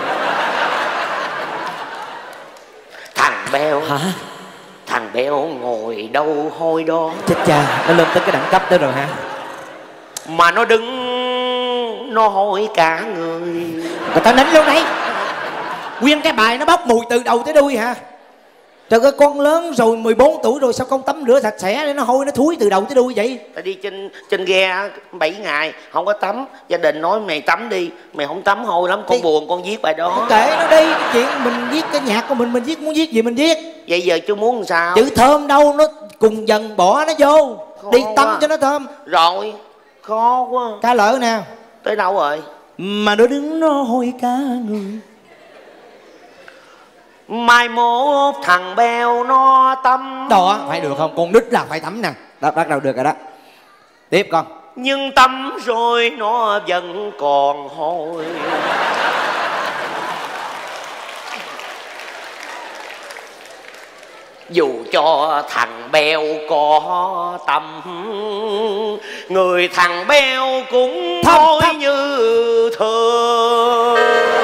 Thằng Beo. Hả? Thằng Beo ngồi đâu hôi đó. Chết cha, nó lên tới cái đẳng cấp đó rồi hả? Mà nó đứng nó hôi cả người. Người ta nín luôn đấy. Nguyên cái bài nó bốc mùi từ đầu tới đuôi hả? Trời ơi, con lớn rồi mười bốn tuổi rồi sao con tắm rửa sạch sẽ để nó hôi nó thúi từ đầu tới đuôi vậy? Tại đi trên trên ghe bảy ngày không có tắm, gia đình nói mày tắm đi, mày không tắm hôi lắm, con thì... buồn con viết bài đó. Kệ nó đi, cái chuyện mình viết cái nhạc của mình mình viết muốn viết gì mình viết. Vậy giờ chú muốn làm sao? Chữ thơm đâu, nó cùng dần bỏ nó vô. Khó đi tắm quá. Cho nó thơm. Rồi, khó quá. Ca lỡ nè. Tới đâu rồi? Mà nó đứng nó hôi cả người. Mai mốt thằng Beo nó tắm. Đó, phải được không? Con nít là phải tắm nè. Đó, bắt đầu được rồi đó. Tiếp con. Nhưng tắm rồi nó vẫn còn hôi. Dù cho thằng Beo có tâm, người thằng Beo cũng hôi như thường.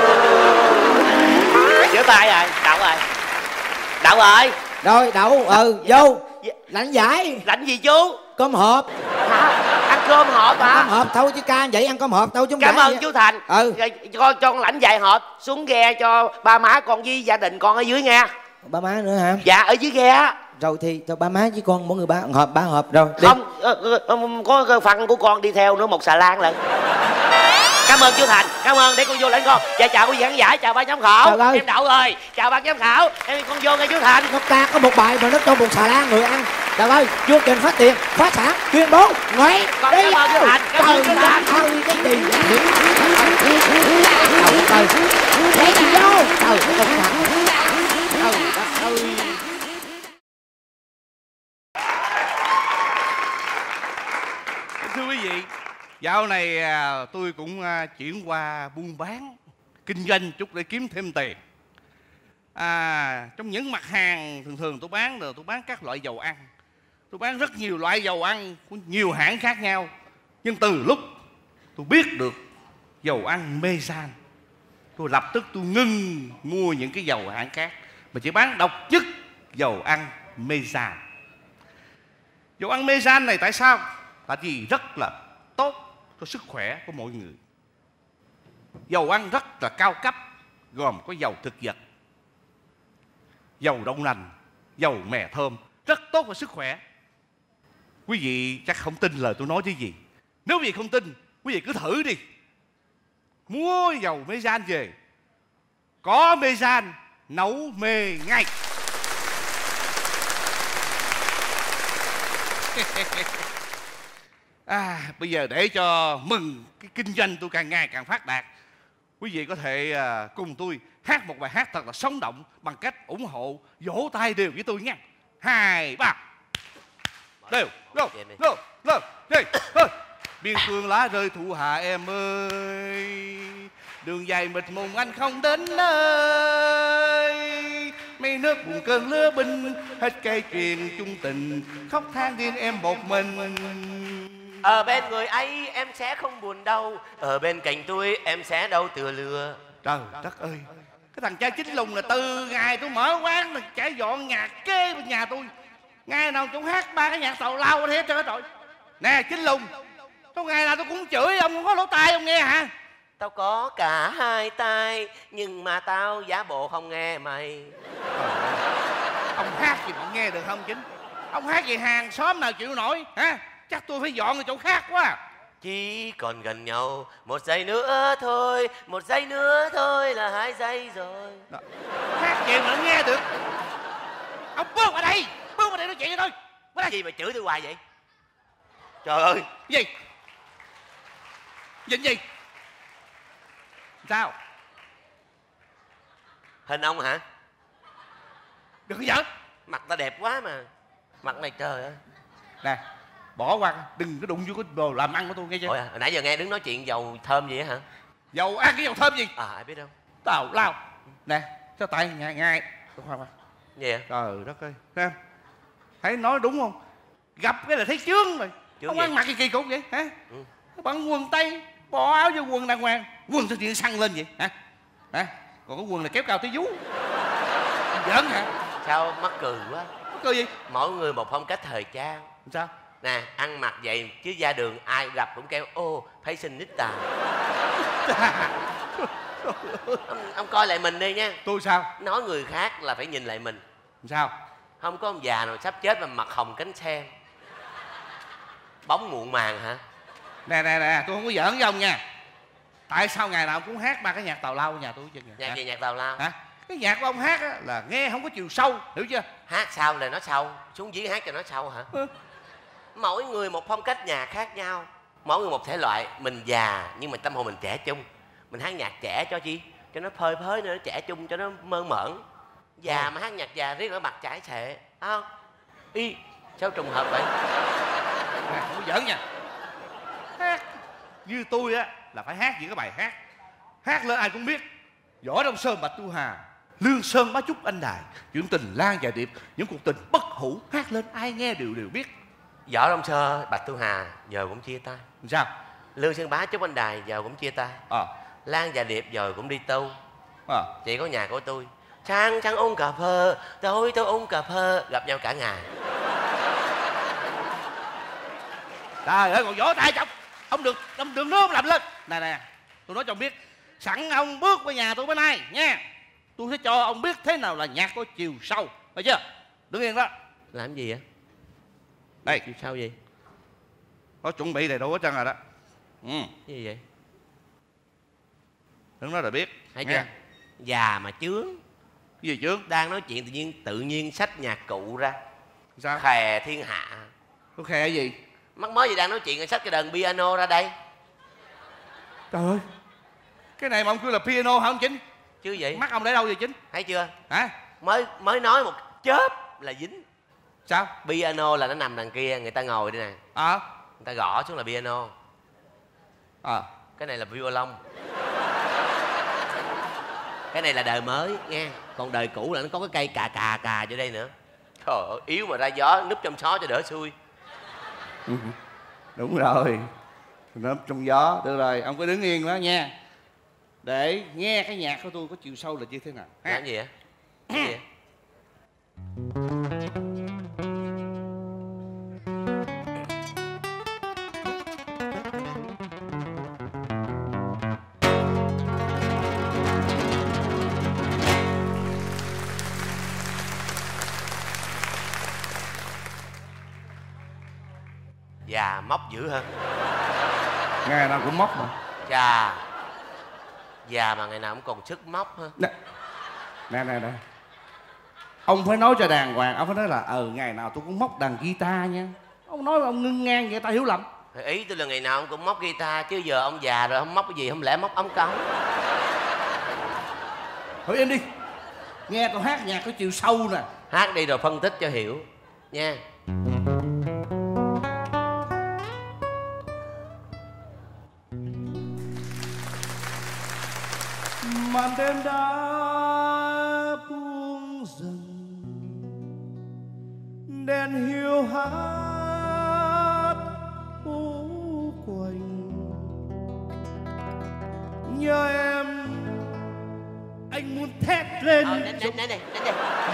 Giơ tay rồi, đậu rồi. Đậu rồi. Rồi, đậu, ừ, vô. Lãnh giải. Lãnh gì chú? Cơm hộp. Hả? Ăn cơm hộp hả? Cơm hộp thôi chứ ca vậy ăn cơm hộp đâu chứ. Cảm ơn chú Thành. Ừ. Rồi, con cho con lãnh vài hộp xuống ghe cho ba má con với gia đình con ở dưới nha. Ba má nữa hả? Dạ ở dưới ghe á. Rồi thì cho ba má với con mỗi người ba hộp, ba hộp rồi. Đi. Không, có phần của con đi theo nữa một xà lan lận. Cảm ơn chú Thành, cảm ơn, để con vô lãnh con. Dạ chào quý vị khán giả, chào ban giám khảo. Em đậu rồi, chào ban giám khảo. Em con vô nghe chú Thành. Nó ca có một bài mà nó cho một xà lan người ăn. Trời ơi, vô trình phát tiền, phá sản, tuyên bố, ngoại. Con cảm ơn chú Thành, cảm ơn chú Thành. Trời ơi, cái gì vậy? Trời ơi, để gì vô? Trời ơi, con thằng. Trời ơi. Thưa quý vị, dạo này à, tôi cũng à, chuyển qua buôn bán, kinh doanh chút để kiếm thêm tiền. À, trong những mặt hàng thường thường tôi bán là tôi bán các loại dầu ăn. Tôi bán rất nhiều loại dầu ăn của nhiều hãng khác nhau. Nhưng từ lúc tôi biết được dầu ăn Mezan, tôi lập tức tôi ngưng mua những cái dầu hãng khác mà chỉ bán độc nhất dầu ăn Mezan. Dầu ăn Mezan này tại sao? Tại vì rất là tốt cho sức khỏe của mọi người. Dầu ăn rất là cao cấp, gồm có dầu thực vật, dầu đậu nành, dầu mè thơm, rất tốt cho sức khỏe. Quý vị chắc không tin lời tôi nói chứ gì. Nếu quý vị không tin, quý vị cứ thử đi. Mua dầu Mezan về, có Mezan nấu mê ngay. À, bây giờ để cho mừng cái kinh doanh tôi càng ngày càng phát đạt, quý vị có thể uh, cùng tôi hát một bài hát thật là sống động bằng cách ủng hộ vỗ tay đều với tôi nha. Hai ba đều go go. biên cương lá rơi thụ hạ em ơi. Đường dài mịt mùng anh không đến nơi. Mấy nước buồn cơn lứa binh, hết cây truyền chung tình, khóc than riêng em một mình. Ở bên người ấy em sẽ không buồn đâu, ở bên cạnh tôi em sẽ đâu tựa lừa. Trời đất ơi, cái thằng cha Chính Lùng là từ ngày tôi mở quán là chả dọn nhà kế bên nhà tôi, ngày nào cũng hát ba cái nhạc tào lao thế trơn rồi. Nè Chính Lùng, có ngày nào tôi cũng chửi ông, không có lỗ tai ông nghe hả? Tao có cả hai tai, nhưng mà tao giả bộ không nghe mày. Ông hát gì mà nghe được không Chính? Ông hát gì hàng xóm nào chịu nổi hả? Chắc tôi phải dọn ở chỗ khác quá. Chỉ còn gần nhau một giây nữa thôi, một giây nữa thôi là hai giây rồi. Đó. Hát gì mà nó nghe được? Ông bước vào đây, bước vào đây nói chuyện với tôi. Cái gì mà chửi tôi hoài vậy? Trời ơi. Gì? Gì gì? Sao? Hình ông hả? Đừng có giỡn. Mặt ta đẹp quá mà. Mặt này trời ơi. Nè, bỏ qua, đừng có đụng vô cái đồ làm ăn của tôi nghe chưa? Ủa à, nãy giờ nghe đứng nói chuyện dầu thơm gì á hả? Dầu ăn cái dầu thơm gì? À ai biết đâu. Tào lao. Nè, sao tại ngày ngày tôi khoan qua. Gì vậy? Trời đất ơi, thấy không? Thấy nói đúng không? Gặp cái là thấy chướng rồi. Chướng không gì? ăn mặc cái kỳ cục vậy hả? Ừ. Bắn quần tây, bỏ áo vô quần đàng hoàng, quần sao chuyện săn lên vậy hả? Hả? Còn cái quần là kéo cao tới vú. Giỡn hả? Sao mắc cười quá. Mắc cười gì? Mỗi người một phong cách thời trang. Sao? Nè, ăn mặc vậy chứ ra đường ai gặp cũng kêu ô fashionista. ông, ông coi lại mình đi nha. Tôi sao? Nói người khác là phải nhìn lại mình. Sao? Không có ông già nào sắp chết mà mặt hồng cánh sen, bóng muộn màng hả? Nè nè nè, tôi không có giỡn với ông nha. Tại sao ngày nào ông cũng hát ba cái nhạc tào lao ở nhà tôi chứ? Nhạc gì? Nhạc tào lao hả? Cái nhạc của ông hát á, là nghe không có chiều sâu, hiểu chưa? Hát sao là nó sâu, xuống dưới hát cho nó sâu hả? Ừ. Mỗi người một phong cách nhạc khác nhau, mỗi người một thể loại. Mình già nhưng mà tâm hồn mình trẻ trung. Mình hát nhạc trẻ cho chi? Cho nó phơi phới nữa, nó trẻ trung, cho nó mơn mởn. Già mà hát nhạc già riết ở mặt chải xệ, phải không? Y sao trùng hợp vậy? Nè, không có giỡn nha. Hát như tôi á là phải hát những cái bài hát hát lên ai cũng biết. Võ Đông Sơn Bạch Tu Hà, Lương Sơn Bá Trúc Anh Đài, chuyện tình Lan và Điệp, những cuộc tình bất hủ, hát lên ai nghe đều đều biết. Võ Đông Sơn Bạch Tu Hà giờ cũng chia tay. Sao? Lương Sơn Bá Trúc Anh Đài giờ cũng chia tay. Ờ. Lan và Điệp giờ cũng đi tu. Ờ. Chỉ có nhà của tôi sáng sáng uống cà phê, tối tôi uống cà phê, gặp nhau cả ngày. Trời ơi, còn vỗ tay chồng. Ông được, ông được nước làm lên. Nè nè, tôi nói cho ông biết, sẵn ông bước qua nhà tôi bữa nay nha, tôi sẽ cho ông biết thế nào là nhạc có chiều sâu, phải chưa? Đứng yên đó. Làm gì vậy? Đây, Chiều sâu gì? có chuẩn bị đầy đủ hết trơn rồi đó. Ừ. Cái gì vậy? Đứng đó là biết. Thấy nghe. chưa? Già mà chướng. Cái gì chướng? Đang nói chuyện tự nhiên tự nhiên xách nhạc cụ ra. Sao? Khè thiên hạ. Có khe cái gì? Mắc mới gì đang nói chuyện rồi xách cái đờn piano ra đây. Trời ơi, cái này mà ông kêu là piano hả ông Chính? Chứ vậy? Mắt ông để đâu vậy Chính? Thấy chưa? Hả? Mới mới nói một chớp là dính. Sao? Piano là nó nằm đằng kia, người ta ngồi đây nè. Ờ. Người ta gõ xuống là piano. Ờ. Cái này là violon. Cái này là đời mới nghe. Còn đời cũ là nó có cái cây cà cà cà vô đây nữa. Trời ơi, yếu mà ra gió, núp trong xó cho đỡ xui. Đúng rồi, nấp trong gió. Được rồi, ông cứ đứng yên đó nha, để nghe cái nhạc của tôi có chiều sâu là như thế nào. Làm gì vậy? Cái gì vậy? Già móc dữ hơn. Ngày nào cũng móc mà. Chà, già mà ngày nào cũng còn sức móc ha. Nè nè nè, nè. Ông phải nói cho đàng hoàng, ông phải nói là ờ ngày nào tôi cũng móc đàn guitar nha. Ông nói mà ông ngưng ngang vậy ta hiểu lầm. Ý tôi là ngày nào ông cũng móc guitar, chứ giờ ông già rồi ông móc cái gì, không lẽ móc ống cống. Thôi im đi, nghe tôi hát nhạc có chiều sâu nè. Hát đi rồi phân tích cho hiểu nha. màn đêm đã buông dần, đèn hiu hát phố quanh. Nhớ em, anh muốn thét lên. Ờ, nè, nè, nè, nè, nè.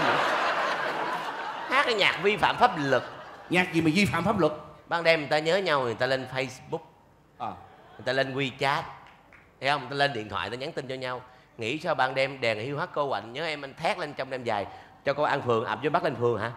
Hát cái nhạc vi phạm pháp luật. Nhạc gì mà vi phạm pháp luật? Ban đêm người ta nhớ nhau, người ta lên Facebook, à. người ta lên WeChat, thấy không? Người ta lên điện thoại, người ta nhắn tin cho nhau. Nghĩ sao ban đêm đèn hiu hắt cô quạnh, nhớ em anh thét lên trong đêm dài cho cô ăn phường, ập vô bắt lên phường hả?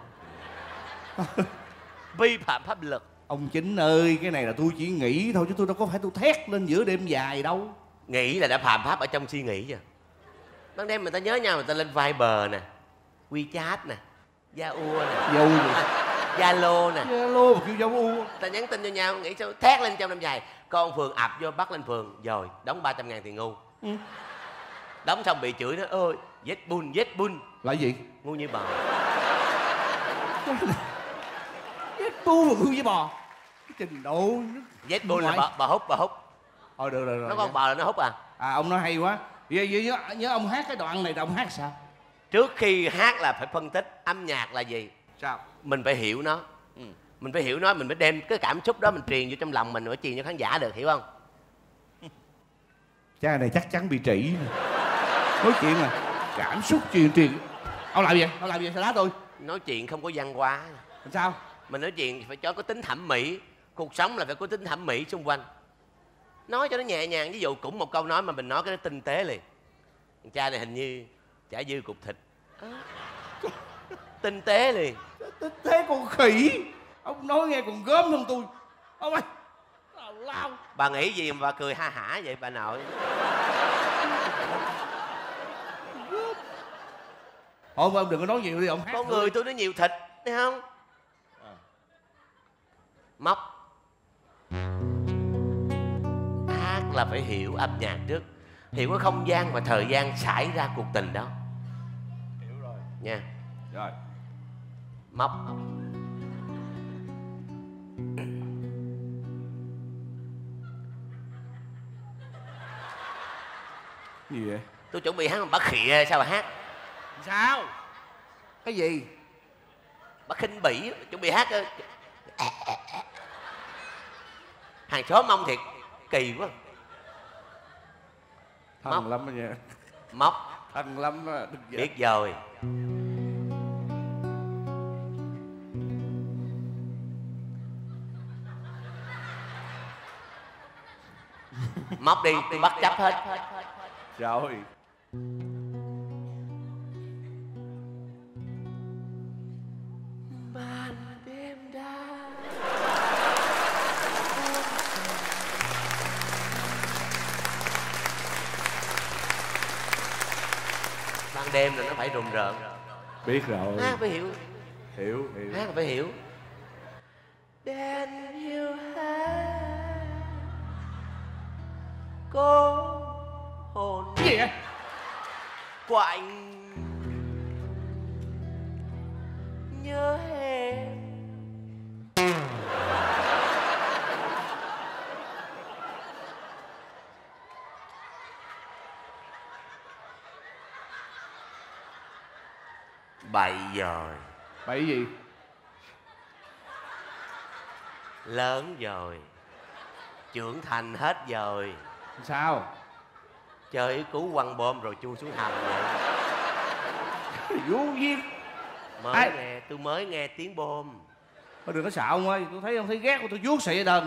Vi phạm pháp luật. Ông Chính ơi, cái này là tôi chỉ nghĩ thôi chứ tôi đâu có phải tôi thét lên giữa đêm dài đâu. Nghĩ là đã phạm pháp ở trong suy nghĩ rồi. Ban đêm người ta nhớ nhau, người ta lên Viber nè, WeChat nè, Yahoo nè, Dâu gì? Zalo nè, Zalo mà kêu dâu u. ta nhắn tin cho nhau, nghĩ sao thét lên trong đêm dài. Con phường ập vô bắt lên phường, rồi đóng ba trăm ngàn tiền ngu. Ừ. Đóng xong bị chửi nó ơi, Z bun, Z bun. Là gì? Ngu như bò. Z bun mà ngu như bò. Cái trình độ. Z bun là bò, bò hút, bò hút. Thôi được rồi rồi. Nó con bò là nó hút à? À ông nói hay quá. Vậy, vậy nhớ, nhớ ông hát cái đoạn này là ông hát sao? Trước khi hát là phải phân tích âm nhạc là gì. Sao? Mình phải hiểu nó. Ừ. Mình phải hiểu nó, mình phải đem cái cảm xúc đó mình truyền vô trong lòng mình, phải truyền cho khán giả được, hiểu không? Cha này chắc chắn bị trĩ. Nói chuyện mà cảm xúc truyền truyền. Ông làm gì? Ông làm gì? Sao đá tôi? Nói chuyện không có văn hóa. Làm sao? Mình nói chuyện phải cho có tính thẩm mỹ. Cuộc sống là phải có tính thẩm mỹ xung quanh. Nói cho nó nhẹ nhàng, ví dụ cũng một câu nói mà mình nói cái nó tinh tế liền. Thằng cha này hình như chả dư cục thịt. À, tinh tế liền. Tinh tế con khỉ. Ông nói nghe còn gớm hơn tôi. Ông ơi, lao. Bà nghĩ gì mà bà cười ha hả vậy bà nội? Thôi ông đừng có nói nhiều đi, ông hát. Con người tôi nó nhiều thịt, thấy không? À. Móc. Hát là phải hiểu âm nhạc trước, hiểu cái không gian và thời gian xảy ra cuộc tình đó. Hiểu rồi. Nha. Rồi. Móc. Gì vậy? Tôi chuẩn bị hát mà bà khịa sao bà hát? Sao? Cái gì? Bà khinh bỉ, chuẩn bị hát. Hàng xóm ông thiệt kỳ quá. Thần móc lắm đó nha. Móc. Thần lắm đó. Biết rồi. Móc đi, tôi bắt chấp hết. Rồi. Màn đêm đã. Ban đêm là nó phải rùng rợn. Biết rồi. Hát phải hiểu. Hiểu, hiểu. Hát phải hiểu. Đèn hiu hát cô hồn. Cái gì vậy? Quạnh nhớ em. Bậy rồi. Bậy gì? Lớn rồi, trưởng thành hết rồi. Sao? Chơi cú quăng bom rồi chui xuống hầm vậy. Vô duyên. Mới Ai? nghe, tôi mới nghe tiếng bom. Thôi đừng có xạo ông ơi, tôi thấy ông thấy ghét của tôi vuốt xị đờn.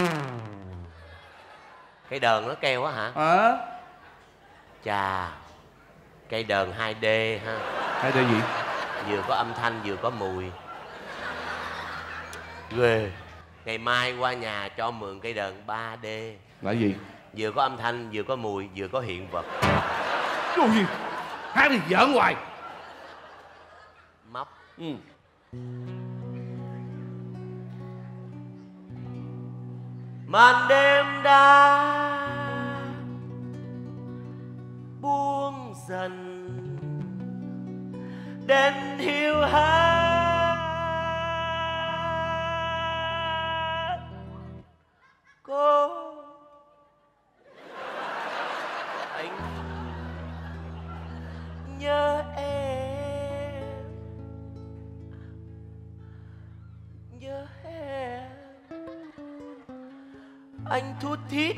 Cây đờn nó kêu á hả? Ờ à. Chà, cây đờn hai D ha. hai D gì? Vừa có âm thanh vừa có mùi. Ghê. Ngày mai qua nhà cho mượn cây đờn ba D. Là gì? Vừa có âm thanh, vừa có mùi, vừa có hiện vật. Cái gì? Hát đi giỡn hoài. Móc. Ừ. Màn đêm đã buông dần, đèn hiu hát cô anh em. Anh thút thít.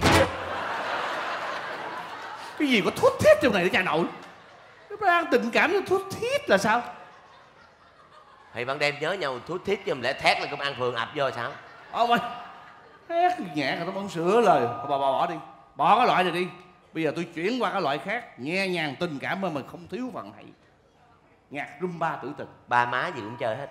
Cái gì có thút thít trong này để cha nội? Cái đang tình cảm nó thút thít là sao? Thì ban đêm nhớ nhau thút thít chứ không lẽ thét là công an phường ập vô sao? Ông ơi, thét nhẹ rồi tao vẫn sửa lời. Bà, bà bỏ đi, bỏ cái loại này đi. Bây giờ tôi chuyển qua cái loại khác, nhẹ nhàng tình cảm mà mình không thiếu phần hãy. Nhạc rumba trữ tình. Ba má gì cũng chơi hết.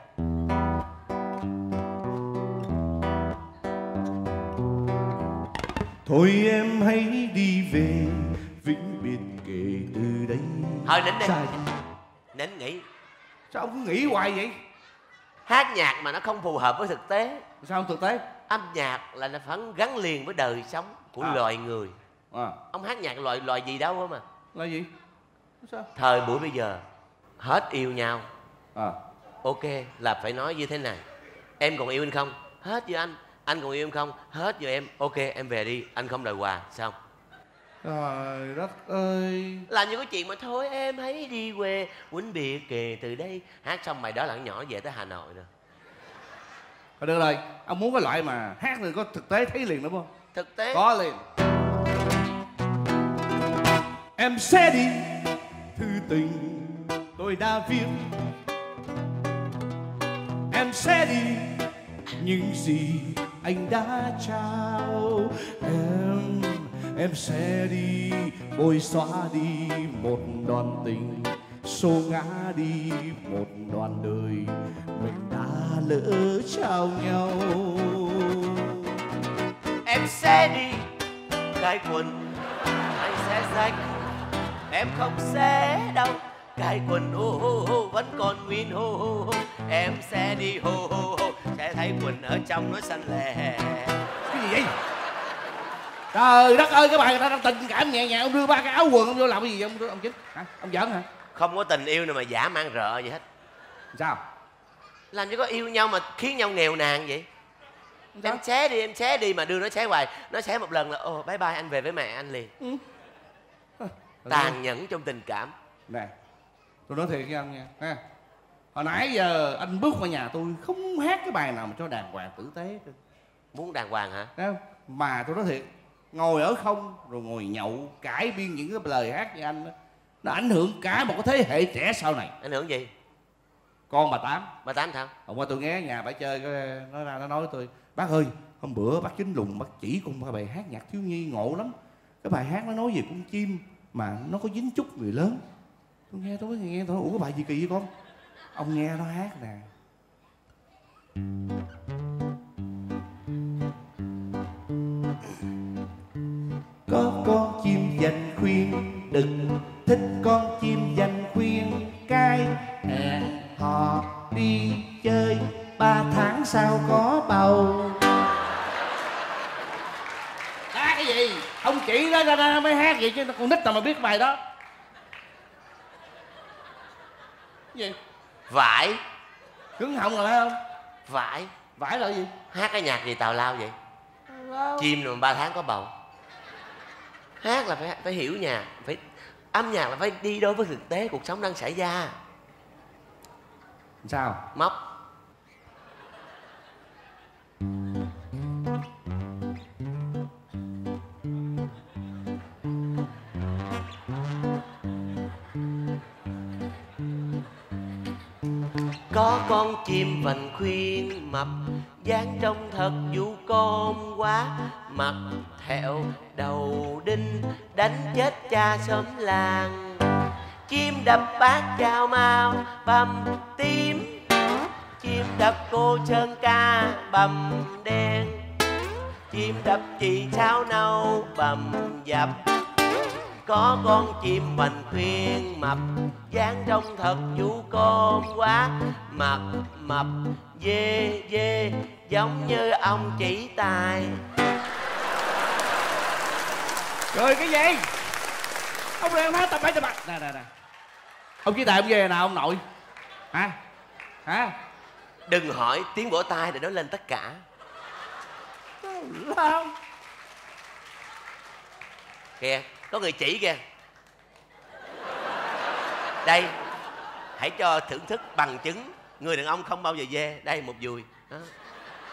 Thôi em hãy đi về vĩnh biệt kể từ đây. Thôi nín đi. Sao? Nín nghỉ. Sao ông cứ nghĩ hoài vậy? Hát nhạc mà nó không phù hợp với thực tế. Sao không thực tế? Âm nhạc là nó phải gắn liền với đời sống của à. loài người. À. Ông hát nhạc loài loài gì đâu mà. Là gì? Sao? Thời buổi bây giờ hết yêu nhau. À. Ok, là phải nói như thế này. Em còn yêu anh không? Hết với anh. Anh còn yêu em không? Hết với em. Ok, em về đi. Anh không đòi quà. Xong. Trời đất ơi. Làm như cái chuyện mà thôi em hãy đi quê quýnh biệt kề từ đây. Hát xong mày đó là nhỏ về tới Hà Nội rồi. Thôi được rồi. Ông muốn cái loại mà hát rồi có thực tế thấy liền đúng không? Thực tế. Có liền. Em sẽ đi thư tình tôi đã viết. Em sẽ đi những gì anh đã trao. Em Em sẽ đi bôi xóa đi một đoạn tình, xô ngã đi một đoạn đời mình đã lỡ trao nhau. Em sẽ đi cái quần anh sẽ rách, em không sẽ đâu. Cái quần hô hô hô vẫn còn nguyên hô hô hô. Em sẽ đi hô hô hô sẽ thấy quần ở trong nó xanh lè. Cái gì vậy? Trời đất ơi, cái bài người ta đang tình cảm nhẹ nhàng, ông đưa ba cái áo quần ông vô làm cái gì ông ông Chính? Hả? Ông giỡn hả? Không có tình yêu nào mà giả mang rợ gì hết. Sao? Làm cho có yêu nhau mà khiến nhau nghèo nàn vậy? Sao? Em xé đi, em xé đi mà đưa nó xé hoài. Nó xé một lần là ồ bye bye anh về với mẹ anh liền. Ừ. Tàn nhẫn trong tình cảm. Nè, tôi nói thiệt với ông nha ha. Hồi nãy giờ anh bước vào nhà tôi không hát cái bài nào mà cho đàng hoàng tử tế. Muốn đàng hoàng hả? Thấy không? Mà tôi nói thiệt, ngồi ở không rồi ngồi nhậu cãi biên những cái lời hát như anh đó, nó ảnh hưởng cả một cái thế hệ trẻ sau này. Ảnh hưởng gì? Con bà Tám. Bà Tám sao? Hôm qua tôi ghé nhà bà chơi, nó ra nó nói với tôi: bác ơi, hôm bữa bác Chính Lùng bác chỉ con bài hát nhạc thiếu nhi ngộ lắm. Cái bài hát nó nói về con chim mà nó có dính chút người lớn. Tôi nghe tôi mới nghe tôi nói, ủa cái bài gì kỳ vậy con? Ông nghe nó hát nè. Có con chim dành khuyên đừng thích con chim dành khuyên cái hẹn hò đi chơi ba tháng sau có bầu. Á cái gì? Ông chỉ đó ra, ra mới hát vậy chứ con nít nào mà biết bài đó. Cái gì? Vải. Cứng họng rồi phải không? Vải. Vải là gì? Hát cái nhạc gì tào lao vậy? Tào chim rồi ba tháng có bầu. Hát là phải phải hiểu nhạc, phải âm nhạc là phải đi đối với thực tế cuộc sống đang xảy ra. Sao? Móc. Có con chim vành khuyên mập, dáng trông thật vũ con quá, mặt thẹo đầu đinh, đánh chết cha xóm làng. Chim đập bát chào mau bầm tím, chim đập cô trơn ca bầm đen, chim đập chị sao nâu bầm dập. Có con chim vành khuyên mập, dáng trông thật vũ con quá, mặt mập dê dê giống như ông chỉ tài. Cười cái gì? Ông đang hát tập bậy tập bậy. Nè nè nè. Ông chỉ tài ông về nào ông nội? Hả? Hả? Đừng hỏi tiếng vỗ tay để nói lên tất cả. Không. Kìa, có người chỉ kìa. Đây, hãy cho thưởng thức bằng chứng người đàn ông không bao giờ dê. Đây một dùi đó.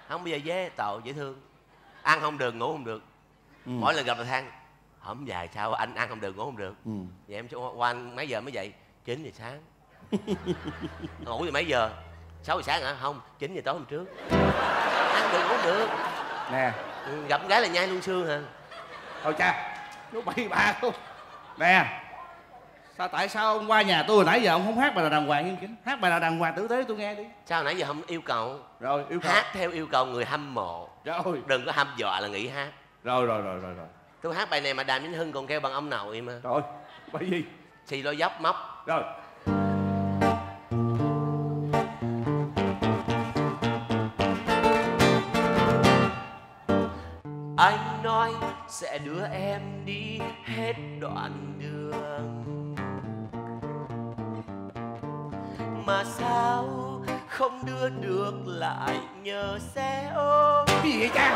Không bây giờ dễ tội dễ thương. Ăn không được, ngủ không được. Ừ. Mỗi lần gặp là than hổng dài sao anh ăn không được, ngủ không được. Ừ. Vậy em qua anh mấy giờ mới dậy? Chín giờ sáng. Ngủ thì mấy giờ? Sáu giờ sáng hả? Không, chín giờ tối hôm trước. Ăn được, ngủ không được. Nè. Ừ, gặp con gái là nhai luôn xương hả? Thôi cha, nó bậy bạ không? Nè, sao tại sao ông qua nhà tôi hồi nãy giờ ông không hát bài nào đàng hoàng nghiêm chỉnh? Hát bài nào đàng hoàng tử tế tôi nghe đi. Sao nãy giờ không yêu cầu? Rồi, yêu cầu. Hát theo yêu cầu người hâm mộ. Rồi. Đừng có hăm dọa là nghỉ hát. Rồi, rồi, rồi, rồi, rồi. Tôi hát bài này mà Đàm Vĩnh Hưng còn kêu bằng ông nội mà. Rồi, bài gì? Xì lôi dốc móc. Rồi. Anh nói sẽ đưa em đi hết đoạn đường, mà sao không đưa được lại nhờ xe ôm. Cái gì vậy cha?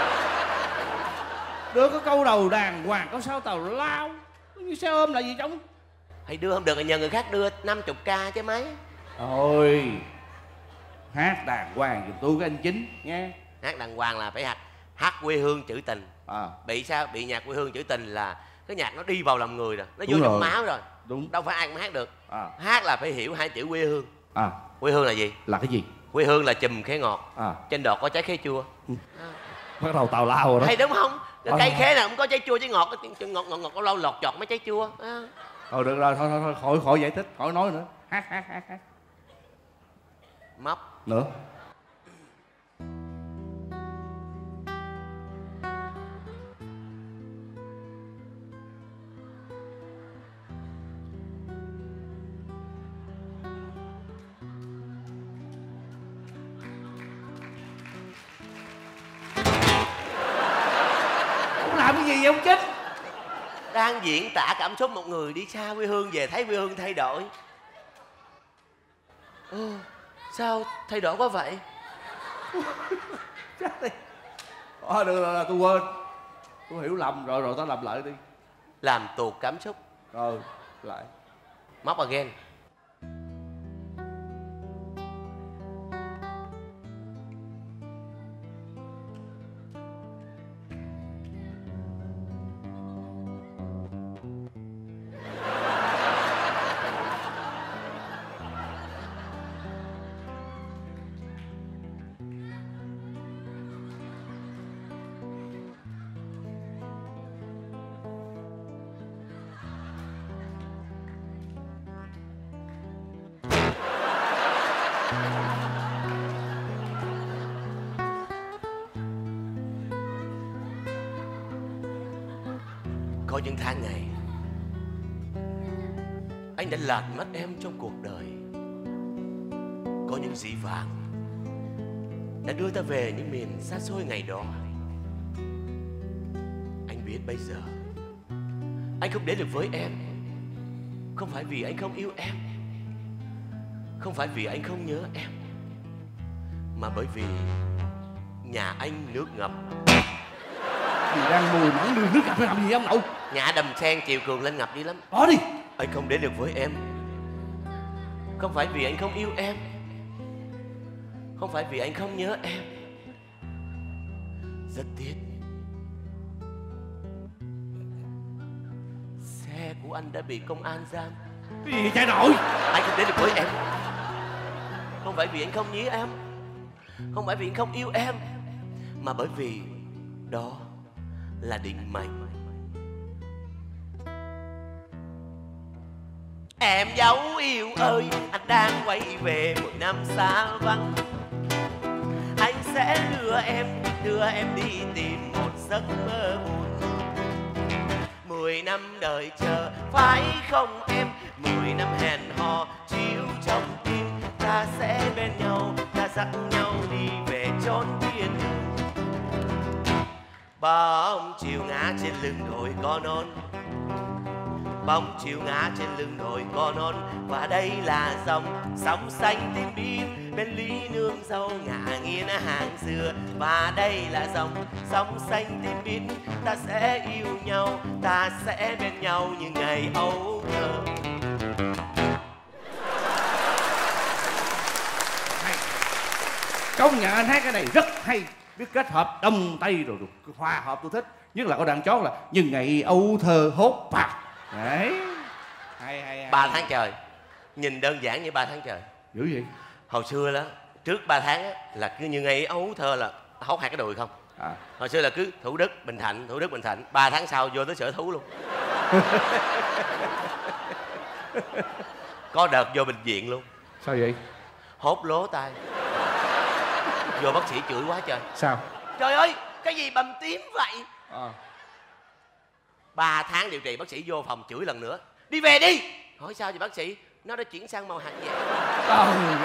Đưa có câu đầu đàng hoàng, có sao tàu lao như xe ôm là gì trống? Hay đưa không được thì nhờ người khác đưa năm mươi k chứ mấy. Thôi, hát đàng hoàng giùm tôi cái anh Chính nha. Hát đàng hoàng là phải hát hát quê hương trữ tình. À. Bị sao? Bị nhạc quê hương trữ tình là cái nhạc nó đi vào lòng người rồi, nó vô trong máu rồi. Đúng. Đâu phải ai cũng hát được. À. Hát là phải hiểu hai chữ quê hương. À. Quê hương là gì? Là cái gì? Quê hương là chùm khế ngọt. À. Trên đọt có trái khế chua. Ừ. À. Bắt đầu tào lao rồi đó. Hay đúng không? Cái à. cây khế nào cũng có trái chua trái ngọt, ngọt ngọt ngọt có lâu lọt chọt mấy trái chua. À. Thôi được rồi, thôi thôi thôi, khỏi khỏi giải thích, khỏi nói nữa. Hát hát hát hát. Móc. Nữa. Làm cái gì vậy ông Chính? Đang diễn tả cảm xúc một người đi xa quê hương về thấy quê hương thay đổi. Ừ, sao thay đổi quá vậy? Ờ được rồi, tôi quên. Tôi hiểu lầm rồi, rồi tao làm lại đi. Làm tuột cảm xúc. Rồi, lại. Móc again. Có những tháng ngày anh đã lạc mất em trong cuộc đời. Có những dĩ vãng đã đưa ta về những miền xa xôi ngày đó. Anh biết bây giờ anh không đến được với em, không phải vì anh không yêu em, không phải vì anh không nhớ em, mà bởi vì nhà anh nước ngập. Thì đang mùi mẫn đường nước ngập phải làm gì ông nội? Nhà đầm sen chiều cường lên ngập dữ lắm. Bỏ đi. Anh không đến được với em, không phải vì anh không yêu em, không phải vì anh không nhớ em. Rất tiếc xe của anh đã bị công an giam. Cái gì chạy nội? Anh không đến được với em, không phải vì anh không nhớ em, không phải vì anh không yêu em, mà bởi vì đó là định mệnh. Em dấu yêu ơi, anh đang quay về một năm xa vắng. Anh sẽ đưa em, đưa em đi tìm một giấc mơ buồn. Mười năm đợi chờ, phải không em? Mười năm hẹn hò, chiếu trong tim. Ta sẽ bên nhau, ta dắt nhau đi về chốn thiên đường. Bóng chiều ngã trên lưng đồi có non, bóng chiều ngã trên lưng đồi có non. Và đây là dòng sóng xanh tím biếc bên lý nương dâu ngả nghiêng hàng xưa. Và đây là dòng sóng xanh tím biếc, ta sẽ yêu nhau, ta sẽ bên nhau như ngày ấu thơ. Công nhận anh hát cái này rất hay, biết kết hợp đông tây rồi, rồi hòa hợp tôi thích. Nhất là có đoạn chót là nhưng ngày âu thơ hốt bạc. Đấy. Hay hay hay. Ba tháng trời. Nhìn đơn giản như ba tháng trời. Dữ vậy? Hồi xưa đó, trước ba tháng á, là cứ như ngày ấu thơ là hốt hai cái đùi không. À. Hồi xưa là cứ Thủ Đức, Bình Thạnh, Thủ Đức, Bình Thạnh. Ba tháng sau vô tới Sở Thú luôn. Có đợt vô bệnh viện luôn. Sao vậy? Hốt lố tay. Vô bác sĩ chửi quá trời. Sao? Trời ơi, cái gì bầm tím vậy? À. Ba tháng điều trị, bác sĩ vô phòng chửi lần nữa. Đi về đi. Hỏi sao vậy bác sĩ? Nó đã chuyển sang màu hạt vàng.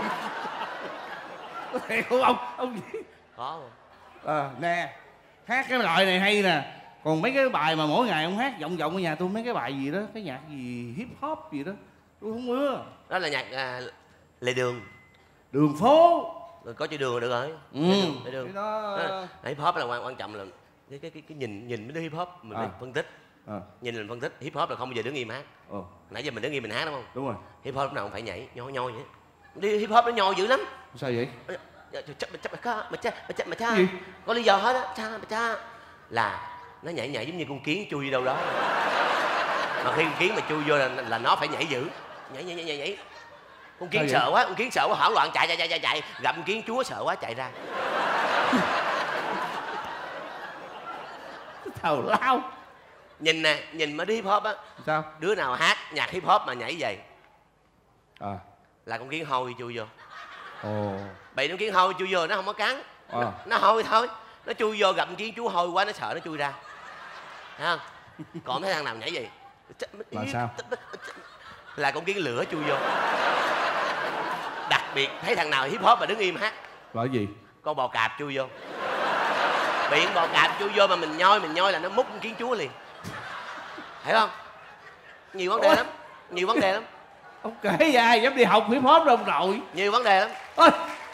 Có thiệt không ông? Ông gì? Có. À, nè, hát cái loại này hay nè. Còn mấy cái bài mà mỗi ngày ông hát vọng vọng ở nhà tôi, mấy cái bài gì đó, cái nhạc gì hip hop gì đó tôi không ưa. Đó là nhạc à, lề đường. Đường phố. Rồi có chữ đường rồi được rồi. Ừ. Lề đường, lề đường. Đó... Đó, hip hop là quan quan trọng là cái cái cái, cái nhìn nhìn mấy đứa hip hop mình à. Phải phân tích. À. Nhìn mình phân tích, hip hop là không bao giờ đứng im hát. Ờ. Nãy giờ mình đứng im mình hát đúng không? Đúng rồi. Hip hop lúc nào cũng phải nhảy, nhoi nhoi vậy. Đi hip hop nó nhoi dữ lắm. Sao vậy? Mà cha có lý do hết á, cha mà cha là nó nhảy nhảy giống như con kiến chui đâu đó. Mà khi con kiến mà chui vô là, là nó phải nhảy dữ, nhảy nhảy nhảy nhảy, nhảy. Con kiến sợ quá, con kiến sợ quá hoảng loạn chạy chạy chạy chạy chạy, gặp con kiến chúa sợ quá chạy ra. Thầu lao. Nhìn nè, nhìn mà đi hip hop á. Sao? Đứa nào hát nhạc hip hop mà nhảy vậy à. Là con kiến hôi chui vô. Ồ. Bị con kiến hôi chui vô nó không có cắn à. nó, nó hôi thôi. Nó chui vô gặp con kiến chúa hôi quá nó sợ nó chui ra. Thấy không? Còn thấy thằng nào nhảy gì là sao? Là con kiến lửa chui vô. Đặc biệt thấy thằng nào hip hop mà đứng im hát là cái gì? Con bò cạp chui vô. Bị con bò cạp chui vô mà mình nhoi mình nhoi là nó múc con kiến chúa liền. Thấy không? Nhiều vấn đề Ôi. lắm. Nhiều vấn đề lắm. Ông kể dài dám đi học hip hop đâu rồi. Nhiều vấn đề lắm. Ôi.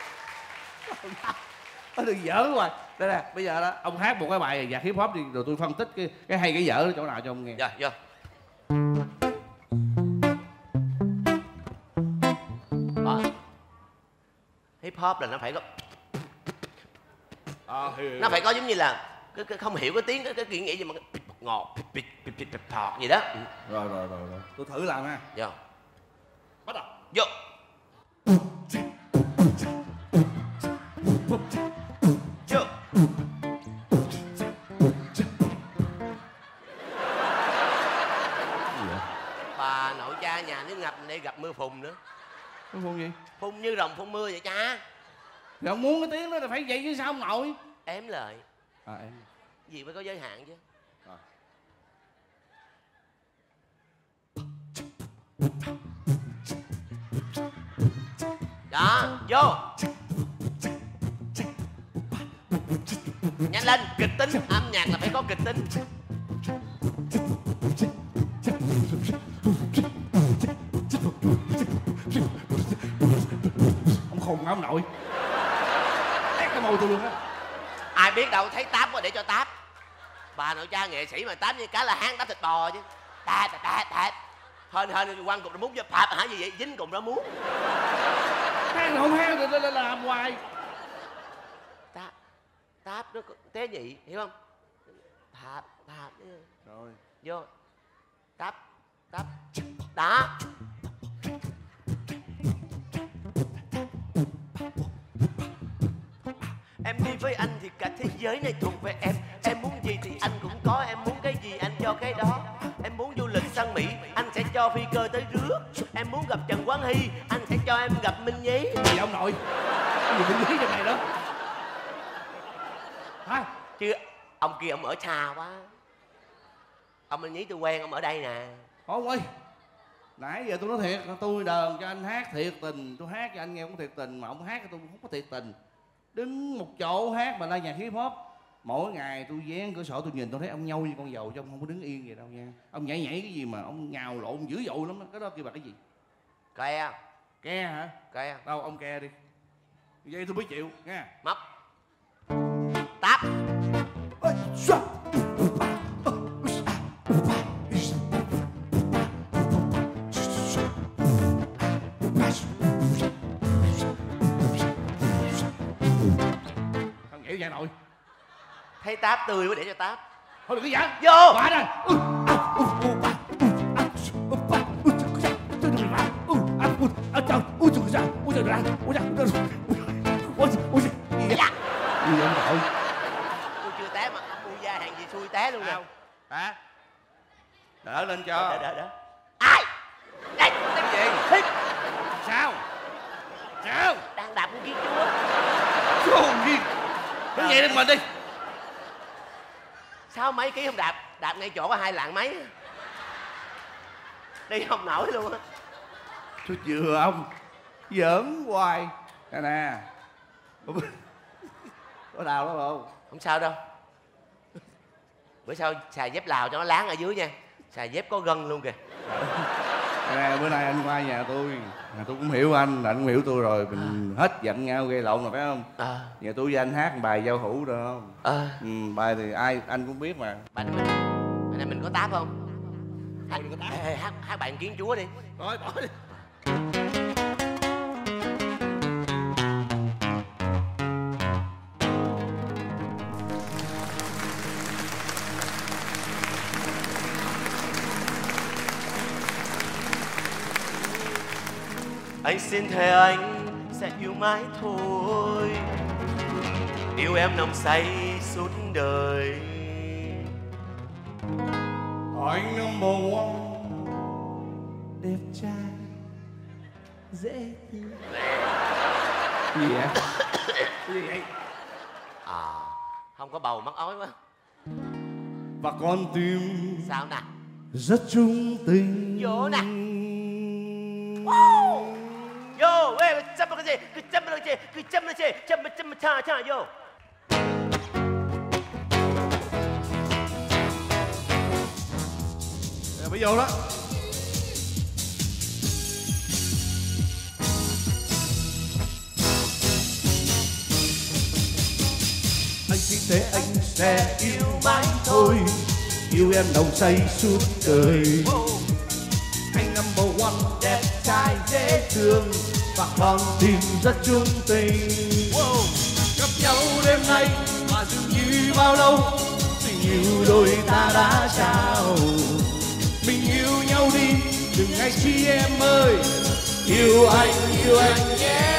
Ôi đừng giỡn hoài. Đây nè, bây giờ đó ông hát một cái bài nhạc hip hop đi rồi tôi phân tích cái cái hay cái dở ở chỗ nào cho ông nghe. Dạ, dạ. Đó. Hip hop là nó phải có à, nó phải có giống như là cái, cái không hiểu cái tiếng cái, cái chuyện nghĩ gì mà ngọt thọt gì đó. Rồi rồi rồi rồi. Tôi thử làm ha. Dạ. Bắt đầu. Vô. Vô. Bà nội cha nhà nước ngập để gặp mưa phùn nữa. Mưa phùn gì? Phun như rồng phun mưa vậy cha. Thì ông muốn cái tiếng đó là phải vậy chứ sao ông nội? Ém lời. À em. Gì phải có giới hạn chứ. À. Đó, vô. Nhanh lên, kịch tính, âm nhạc là phải có kịch tính. Ông khùng hả ông nội? Tét cái môi tôi luôn á. Ai biết đâu, thấy táp quá để cho táp. Bà nội cha nghệ sĩ mà táp như cá là hang táp thịt bò chứ. Táp táp táp táp. Hên hên quăng cục nó muốn cho phạt hả gì vậy? Dính cục nó muốn. Hang không hang thì là làm hoài. Táp táp nó tế nhị, hiểu không? Táp táp. Rồi. Vô. Táp táp. Đó. Em đi với anh thì cả thế giới này thuộc về em. Em muốn gì thì anh cũng có. Em muốn cái gì anh cho cái đó. Em muốn du lịch sang Mỹ, anh sẽ cho phi cơ tới rước. Em muốn gặp Trần Quán Hy, anh sẽ cho em gặp Minh Nhí. Gì ông nội? Cái gì Minh Nhí trong này đó? Hả? Chứ ông kia ông ở xa quá. Ông Minh Nhí tôi quen, ông ở đây nè. Ông ơi, nãy giờ tôi nói thiệt, tôi đờn cho anh hát thiệt tình. Tôi hát cho anh nghe cũng thiệt tình, mà ông hát cho tôi không có thiệt tình. Đứng một chỗ hát mà la nhạc hip hop. Mỗi ngày tôi dán cửa sổ tôi nhìn tôi thấy ông nhâu như con dầu chứ ông không có đứng yên vậy đâu nha. Ông nhảy nhảy cái gì mà ông nhào lộn dữ dội lắm đó. Cái đó kêu là cái gì? Ke. Ke hả? Ke. Đâu ông ke đi. Vậy tôi mới chịu nha. Mấp. Táp. kiểu nhà nội. Thấy táp tươi mới để cho táp. Thôi đừng có giỡn. Vô. Qua đây. Tôi chưa té mà ông mua da hàng gì xui té luôn nè. Hả? Đỡ lên cho. Đỡ đỡ đỡ. Ai? Đây, cái gì? Sao? Sao? Đang đạp con kiến chúa. Chúa gì? Đứng dậy lên mình đi. Sao mấy ký không đạp? Đạp ngay chỗ có hai lạng mấy. Đi không nổi luôn á. Tôi vừa ông. Giỡn hoài. Nè nè. Có đau đó không? Không sao đâu. Bữa sau xài dép Lào cho nó láng ở dưới nha. Xài dép có gân luôn kìa. Nè, bữa nay anh qua nhà tôi. Nhà tôi cũng hiểu anh, anh cũng hiểu tôi rồi. Mình hết giận nhau gây lộn rồi phải không? À. Nhà tôi với anh hát một bài giao hữu được không? À. Ừ, bài thì ai anh cũng biết mà. Bạn mình, bạn này mình có táp không? Hát, ê, ê, hát, hát bạn kiến chúa đi. Rồi, bỏ đi. Anh xin thề anh sẽ yêu mãi thôi, yêu em nồng say suốt đời. Anh number one, đẹp trai, dễ thương. Gì vậy? Gì vậy? À, không có bầu mắc ói quá. Và con tim Sao nè? rất trung tình. Vô nè. Wow. Vô, ê, châm vào cái gì? Cứ châm vào cái gì? Cứ châm vào cái gì? Châm vào châm vào cha cha vô. Rồi mới vô đó. Anh xin thế anh sẽ yêu mãi thôi, yêu em nồng say suốt đời. Anh number one, đẹp trai dễ thương và con tim rất trung tình. Gặp nhau đêm nay mà dường như bao lâu, tình yêu đôi ta đã trao. Mình yêu nhau đi, đừng ngay chi em ơi, yêu anh, yêu anh nhé.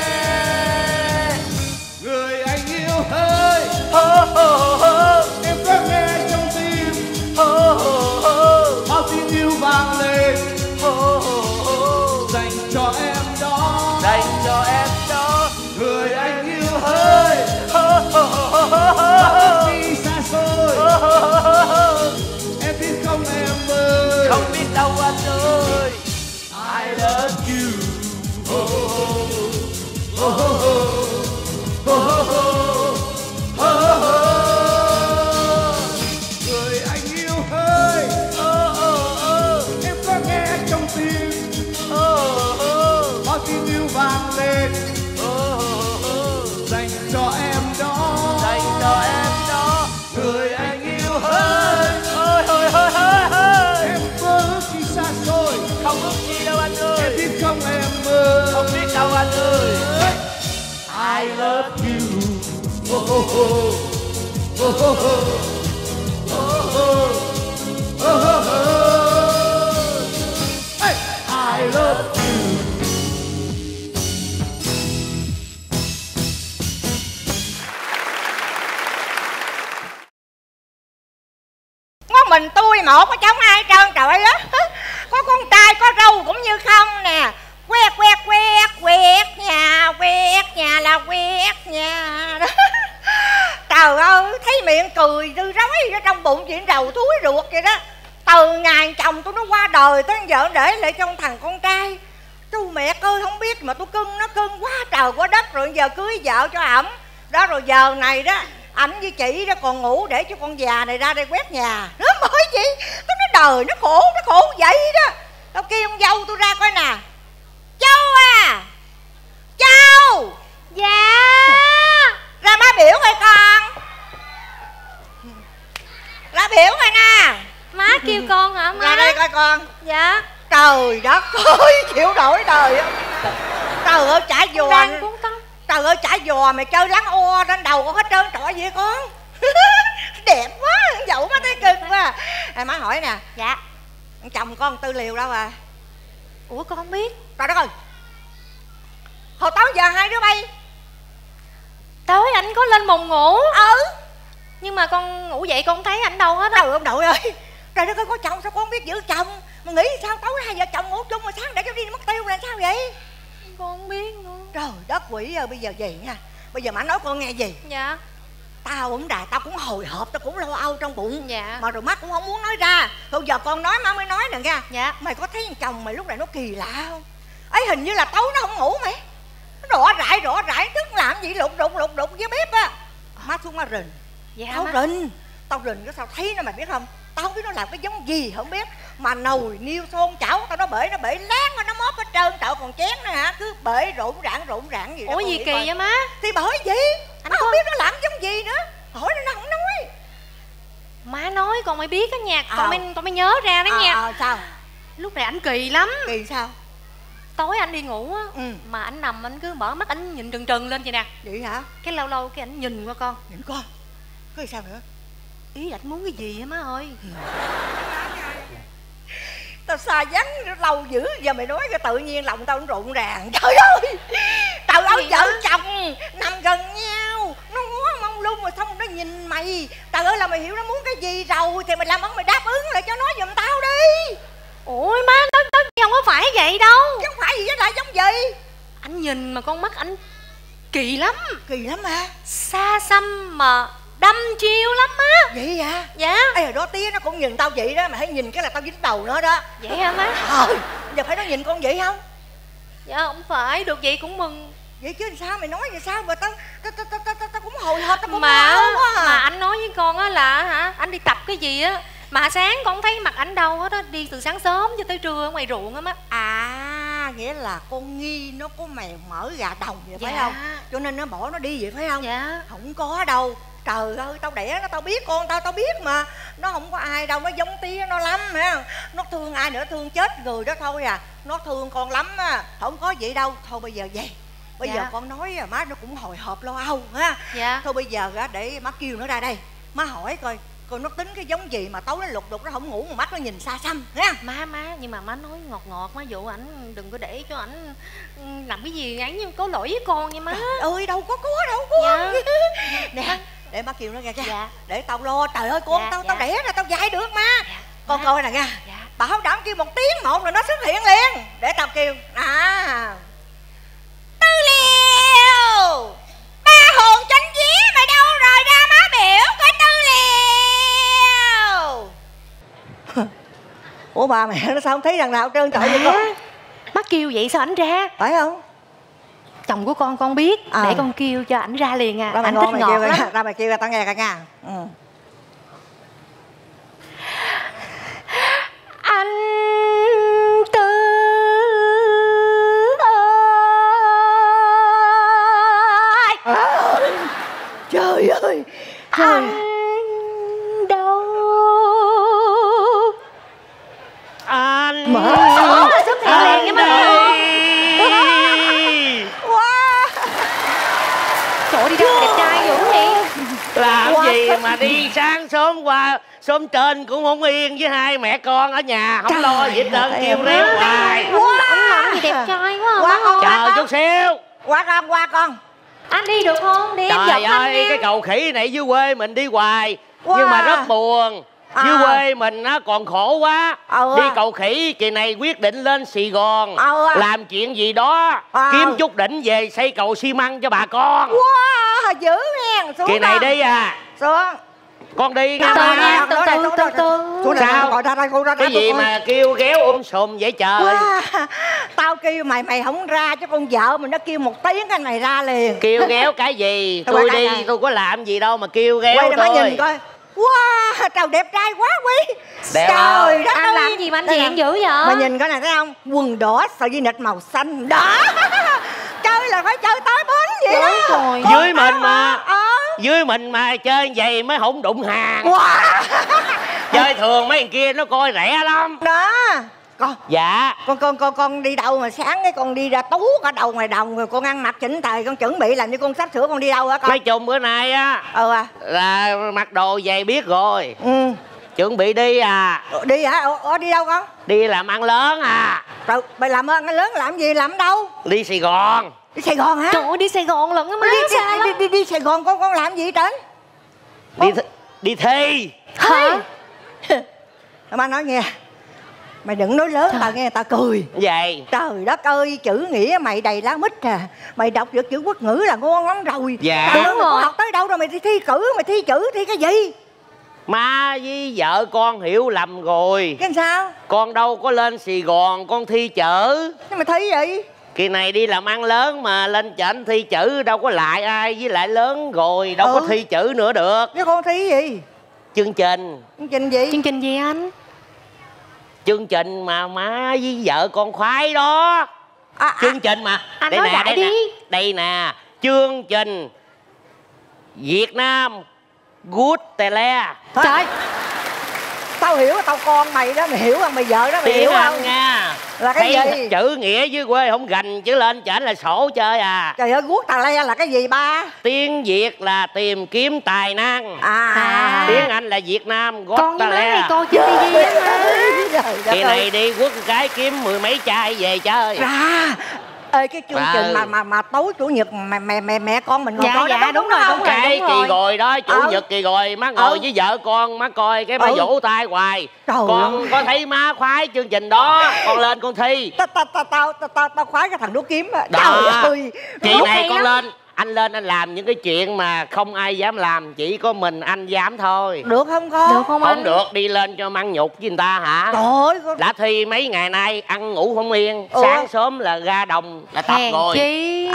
Người anh yêu ơi, Hô hô hô, em có nghe trong tim, hô hô hô, bao tin yêu vang lên, hô hô hô, dành cho em đó, dành cho em đó. người anh yêu ơi, Hô hô hô hô, bao đi xa xôi, hô hô hô, em biết không em ơi, không biết đâu anh ơi. I love you. Oh, oh, oh, oh, oh, oh, oh, oh. Người anh yêu ơi, Oh oh oh, em có nghe trong tim, oh oh, bao tin yêu vang lên, oh oh, dành cho em đó, dành cho em đó. người anh yêu ơi, Ôi ôi ôi ôi ôi, em bước đi xa xôi, không bước gì đâu anh em ơi, biết không em ơi, không biết đâu anh ơi. I love you. Oh, oh, oh. Oh, oh, oh. Oh, oh. Oh, oh, oh. Hey, I love you. Có mình tôi một có chống ai trơn trời á. Có con trai có râu cũng như không nè. Quét quét quét quét nhà, quét nhà là quét nhà đó. Trời ơi, thấy miệng cười tư rói ở trong bụng chuyện đầu thúi ruột vậy đó. Từ ngày chồng tôi nó qua đời tới giờ để lại trong thằng con trai. Chú mẹ ơi không biết mà tôi cưng nó cưng quá trời quá đất rồi giờ cưới vợ cho ẩm. Đó rồi giờ này đó ảnh với chị đó còn ngủ để cho con già này ra đây quét nhà. Nó mới gì tôi nói đời nó khổ, nó khổ vậy đó. Tao kêu con dâu tôi ra coi nè. Châu à, Châu. Dạ. Ra má biểu coi con. Ra biểu coi nè. Má kêu con hả má? Ra đây coi con. Dạ. Trời đất ơi, chịu nổi đời á. Trời ơi chả vô Đang anh. cuốn tóc. Trời ơi chả giò mày chơi láng o trên đầu con hết trơn trọi vậy con. Đẹp quá, dẫu má thấy cực quá. À, má hỏi nè. Dạ. Chồng con Tư Liều đâu rồi? Ủa con không biết. Trời đất ơi, hồi tối giờ hai đứa bay. Tối anh có lên mùng ngủ. Ừ. Nhưng mà con ngủ dậy con không thấy anh đâu hết á. Trời ông nội ơi, trời đất ơi, có chồng sao con không biết giữ chồng. Mà nghĩ sao tối hai vợ chồng ngủ chung mà sáng để cho đi mất tiêu là sao vậy? Con không biết nữa. Trời đất quỷ ơi, bây giờ gì nha. Bây giờ má nói con nghe gì. Dạ. Tao cũng đà, tao cũng hồi hộp, tao cũng lo âu trong bụng. Dạ. Mà rồi má cũng không muốn nói ra. Thôi giờ con nói má mới nói nè nha. Dạ. Mày có thấy thằng chồng mày lúc này nó kỳ lạ không? Ấy hình như là tối nó không ngủ mày. Nó rõ rãi rõ rãi tức làm gì lục đục lục đục với bếp á. Má xuống má rình. Dạ Tao má. rình. Tao rình cái sao thấy nó mày biết không? Tao không biết nó làm cái giống gì không biết. Mà nồi niêu xôn chảo tao nó bể nó bể láng nó móp hết trơn. Tao còn chén nữa hả? Cứ bể rộn rạng rộn rạng gì đó. Ủa gì kỳ vậy má? Thì bởi gì? Anh Tao có... không biết nó làm giống gì nữa. Hỏi nó nó không nói. Má nói con mới biết á nha. Con À. mới con mới nhớ ra đó À, nha. à, sao? Lúc này anh kỳ lắm. Kỳ sao? Tối anh đi ngủ á. Ừ. Mà anh nằm anh cứ mở mắt anh nhìn trừng trừng lên vậy nè. Vậy hả? Cái lâu lâu cái anh nhìn qua con. Nhìn con. Có sao nữa? Ý anh muốn cái gì á má ơi? Tao xa vắng lâu dữ. Giờ mày nói cái tự nhiên lòng tao nó rộn ràng. Trời ơi, trời ơi, vợ chồng nằm gần nhau nó ngó mông lung rồi xong nó nhìn mày. Trời ơi, là mày hiểu nó muốn cái gì rồi thì mày làm ơn mày đáp ứng lại cho nó giùm tao đi. Ủa má, nó nó không có phải vậy đâu. Chứ không phải gì với lại giống gì. Anh nhìn mà con mắt anh kỳ lắm. Kỳ lắm mà. Xa xăm mà đâm chiêu lắm á. Vậy hả? Dạ. Ê hồi đó tía nó cũng nhìn tao vậy đó. Mà thấy nhìn cái là tao dính đầu nữa đó. Vậy hả má? Trời, giờ phải nó nhìn con vậy không? Dạ không phải, được vậy cũng mừng. Vậy chứ sao mày nói vậy sao mà tao tao tao tao tao, tao cũng hồi hộp tao cũng Mà lo quá à. mà anh nói với con á là hả, anh đi tập cái gì á mà sáng con không thấy mặt ảnh đâu hết á, đi từ sáng sớm cho tới trưa ở ngoài ruộng á má. À, nghĩa là con nghi nó có mèo mở gà đồng vậy phải Dạ. không? Cho nên nó bỏ nó đi vậy phải không? Dạ. Không có đâu. Trời ơi, tao đẻ nó tao biết con tao tao biết mà. Nó không có ai đâu, nó giống tía nó lắm ha. Nó thương ai nữa thương chết người đó thôi à. Nó thương con lắm á. Không có vậy đâu. Thôi bây giờ về. Bây Dạ. giờ con nói à, má nó cũng hồi hộp lo âu ha. Dạ. Thôi bây giờ á, để má kêu nó ra đây. Má hỏi coi coi nó tính cái giống gì mà tối nó lục đục nó không ngủ mà mắt nó nhìn xa xăm nha. Má má nhưng mà má nói ngọt ngọt má, dụ ảnh đừng có để cho ảnh ừ, làm cái gì ấy nhưng có lỗi với con nha má. Trời ơi, đâu có có đâu có. Dạ. Nè, để má kêu nó ra nha. Dạ. Để tao lo. Trời ơi con Dạ, tao dạ. tao đẻ ra tao dạy được mà. Dạ. Con Má. coi nè nha. Dạ. Bảo đảm kêu một tiếng một là nó xuất hiện liền. Để tao kêu. À, Tư Liều, ba hồn chánh vía mày đâu rồi, ra má biểu cái Tư Liều. Ủa ba mẹ nó sao không thấy thằng nào trơn trọi vậy con? Má kêu vậy sao ảnh ra? Phải không? Chồng của con con biết. À. Để con kêu cho ảnh ra liền à. Ra mày Ảnh ngon thích mày ngọt kêu lắm. ra, ra mày kêu ra tao nghe coi nha. Ừ. Anh Tư ơi. À, trời ơi, trời. Anh đâu? Anh Mở. Xuất hiện liền nha má. Wow. Trời ơi, đi đâu mà đẹp trai dữ vậy? làm Quá gì thích. mà đi sáng sớm qua sớm trên cũng không yên với hai mẹ con ở nhà không Trời lo gì hết trơn, ơi, kêu em réo ơi. hoài. Wow. Ảnh làm gì đẹp trai quá à, Quá má con. ơi. Chờ chút xíu. Qua con, qua con. Anh đi được không? Đi em Trời dẫn anh ơi, nha. cái cầu khỉ này dưới quê mình đi hoài Wow. nhưng mà rất buồn. À. Dưới quê mình nó còn khổ quá. Ừ. Đi cầu khỉ kỳ này quyết định lên Sài Gòn Ừ. làm chuyện gì đó, Ừ. kiếm chút đỉnh về xây cầu xi măng cho bà con. Wow, dữ nghe. Xuống Kỳ này con. đi à. Xuống. Con đi Từ nghe từ má. nha, từ Xuống đây, từ xuống từ đây. từ. Xuống đây, Sao? gọi ra đây, cô ra Cái đây, gì tôi coi. mà kêu ghéo um sùm vậy trời. Wow. Tao kêu mày mày không ra chứ con vợ mình nó kêu một tiếng cái này ra liền. Kêu ghéo cái gì? Thôi Tôi quay đi lại. tôi có làm gì đâu mà kêu ghéo Quay ra má tôi. nhìn coi. Wow, trời đẹp trai quá quý. Đẹp Trời không? đất Anh ơi. làm gì mà anh Đây diện nè. dữ vậy? Mà nhìn coi này thấy không? Quần đỏ sợi dây nịt màu xanh đó. Chơi là phải chơi tới bến vậy đó. Trời Con Dưới tao mình mà. Ờ. Dưới mình mà chơi vậy mới không đụng hàng. Wow. Chơi thường mấy thằng kia nó coi rẻ lắm. Đó. Con. Dạ. Con con con con đi đâu mà sáng cái con đi ra tú cả đầu ngoài đồng rồi con ăn mặc chỉnh tề, con chuẩn bị làm như con sắp sửa con đi đâu hả con? Nói chung bữa nay á. Ừ à. Là mặc đồ vậy biết rồi. Ừ. Chuẩn bị đi à. Đi hả? Ủa đi đâu con? Đi làm ăn lớn à. Rồi mày làm ăn lớn làm gì, làm ở đâu? Đi Sài Gòn. Đi Sài Gòn hả? Trời ơi, đi Sài Gòn lận á má. Đi, Xa đi, lắm. đi, đi, đi Sài Gòn con con làm gì trển? Đi th đi thi. Hả? Má nói nghe, mày đừng nói lớn tao nghe tao cười. Vậy. Trời đất ơi, chữ nghĩa mày đầy lá mít à. Mày đọc được chữ quốc ngữ là ngon lắm rồi. Dạ. Đúng rồi. Mày học tới đâu rồi mày thi, thi cử, mày thi chữ thi cái gì? Má với vợ con hiểu lầm rồi. Cái sao? Con đâu có lên Sài Gòn con thi chữ. Nhưng mà thi gì? Kỳ này đi làm ăn lớn mà lên trển thi chữ đâu có lại ai, với lại lớn rồi đâu ừ. có thi chữ nữa được. Chứ con thi gì? Chương trình. Chương trình gì? Chương trình gì anh? Chương trình mà má với vợ con khoái đó. À, chương à, trình mà anh đây nói nè, đại đây đi. nè, đây nè, chương trình Việt Nam Good Tele. Trời, tao hiểu tao con mày đó, mày hiểu không? Mày vợ đó mày hiểu không nha? Là cái thấy gì? chữ nghĩa dưới quê không gành chứ lên trển là sổ chơi à. Trời ơi, guốc tà le là cái gì ba? Tiếng Việt là tìm kiếm tài năng. À, à. Tiếng Anh là Việt Nam Got con với má Talent. thì coi chứ đi gì á. Kỳ này đi quất cái kiếm mười mấy chai về chơi. Ra ê cái chương à. trình mà mà mà tối chủ nhật mẹ mẹ mẹ mẹ con mình ngồi dạ, coi dạ, đó, đúng, đúng rồi, đúng rồi. Cái đúng kỳ rồi. rồi đó, chủ ừ. nhật kỳ rồi má ngồi ừ. với vợ con má coi cái má ừ. vỗ tay hoài. Trời con ơi. có thấy má khoái chương trình đó, con lên con thi. Tao tao tao tao tao tao tao khoái cái thằng đũa kiếm á. Đó. Trời ơi. Kỳ này con lên, anh lên anh làm những cái chuyện mà không ai dám làm, chỉ có mình anh dám thôi. Được không con? Được không anh? Không được, đi lên cho măng nhục với người ta hả? Trời ơi con. Đã thi mấy ngày nay ăn ngủ không yên. ừ. Sáng sớm là ra đồng là tập Hèn rồi chi.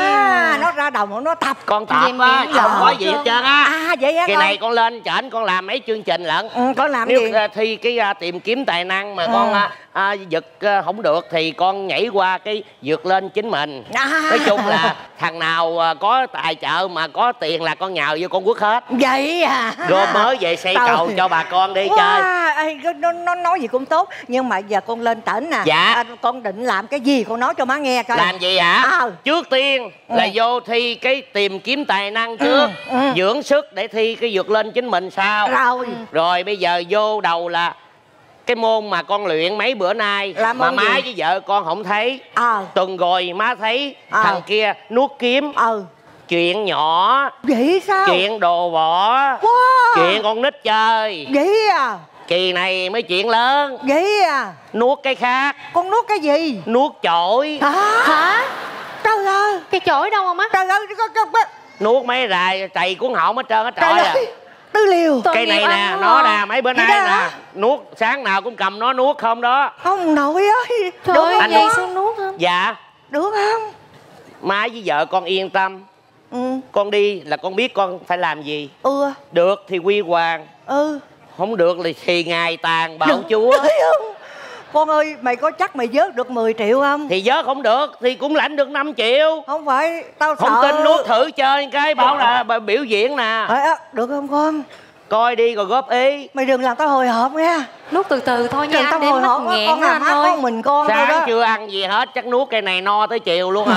À nó ra đồng nó tập. con tập Em á, hiểu không rồi. có gì hết trơn á. À vậy hả Kỳ con? này con lên trển con làm mấy chương trình lận. Ừ, con làm Nếu gì? uh, thi cái uh, tìm kiếm tài năng mà ừ. con uh, uh, giật uh, không được thì con nhảy qua cái vượt lên chính mình. À. Nói chung là thằng nào uh, có tài trợ mà có tiền là con nhào vô con quất hết. Vậy à? Gom mới về xây Trời. cầu cho bà con đi wow. chơi. Ê, nó, nó nói gì cũng tốt. Nhưng mà giờ con lên trển nè. Dạ. À, con định làm cái gì con nói cho má nghe coi. Làm gì hả? À. Trước tiên ừ. là vô thi cái tìm kiếm tài năng trước. ừ. Ừ. Dưỡng sức để thi cái vượt lên chính mình sao. Rồi. Rồi bây giờ vô đầu là cái môn mà con luyện mấy bữa nay là mà má gì? với vợ con không thấy. Ờ. Tuần rồi má thấy ờ. thằng kia nuốt kiếm. Ừ. Chuyện nhỏ. Vậy sao? Chuyện đồ vỏ. Wow. Chuyện con nít chơi. Vậy à? Kỳ này mới chuyện lớn. Vậy à? Nuốt cái khác. Con nuốt cái gì? Nuốt chổi. Hả? Hả? Trời ơi. Cái chổi đâu không á? Trời ơi con, con, con. Nuốt mấy rài trầy cuốn họng hết trơn hết Trời trọi à. ơi. Tư liều. Cái này nè, nó nè, mấy bữa Vậy nay đó nè hả? nuốt sáng nào cũng cầm nó nuốt không đó. Ông nội ơi. Trời Được ơi, không vậy con? sao nuốt không? Dạ. Được không? Má với vợ con yên tâm. Ừ. Con đi là con biết con phải làm gì. Ừ. Được thì quy hoàng. Ừ. Không được thì ngày tàn bảo Được. chúa. Không? Con ơi, mày có chắc mày vớt được mười triệu không? Thì vớt không được thì cũng lãnh được năm triệu. Không phải, tao Không sợ. tin nuốt thử chơi cái bảo là bà biểu diễn nè. À, được không con? Coi đi rồi góp ý. Mày đừng làm tao hồi hộp nha. Nuốt từ từ thôi nha, Đừng anh tao để hồi mắt hộp á, nghẹn con đó làm anh má ơi. con mình con thôi Sáng đó. chưa ăn gì hết chắc nuốt cái này no tới chiều luôn à.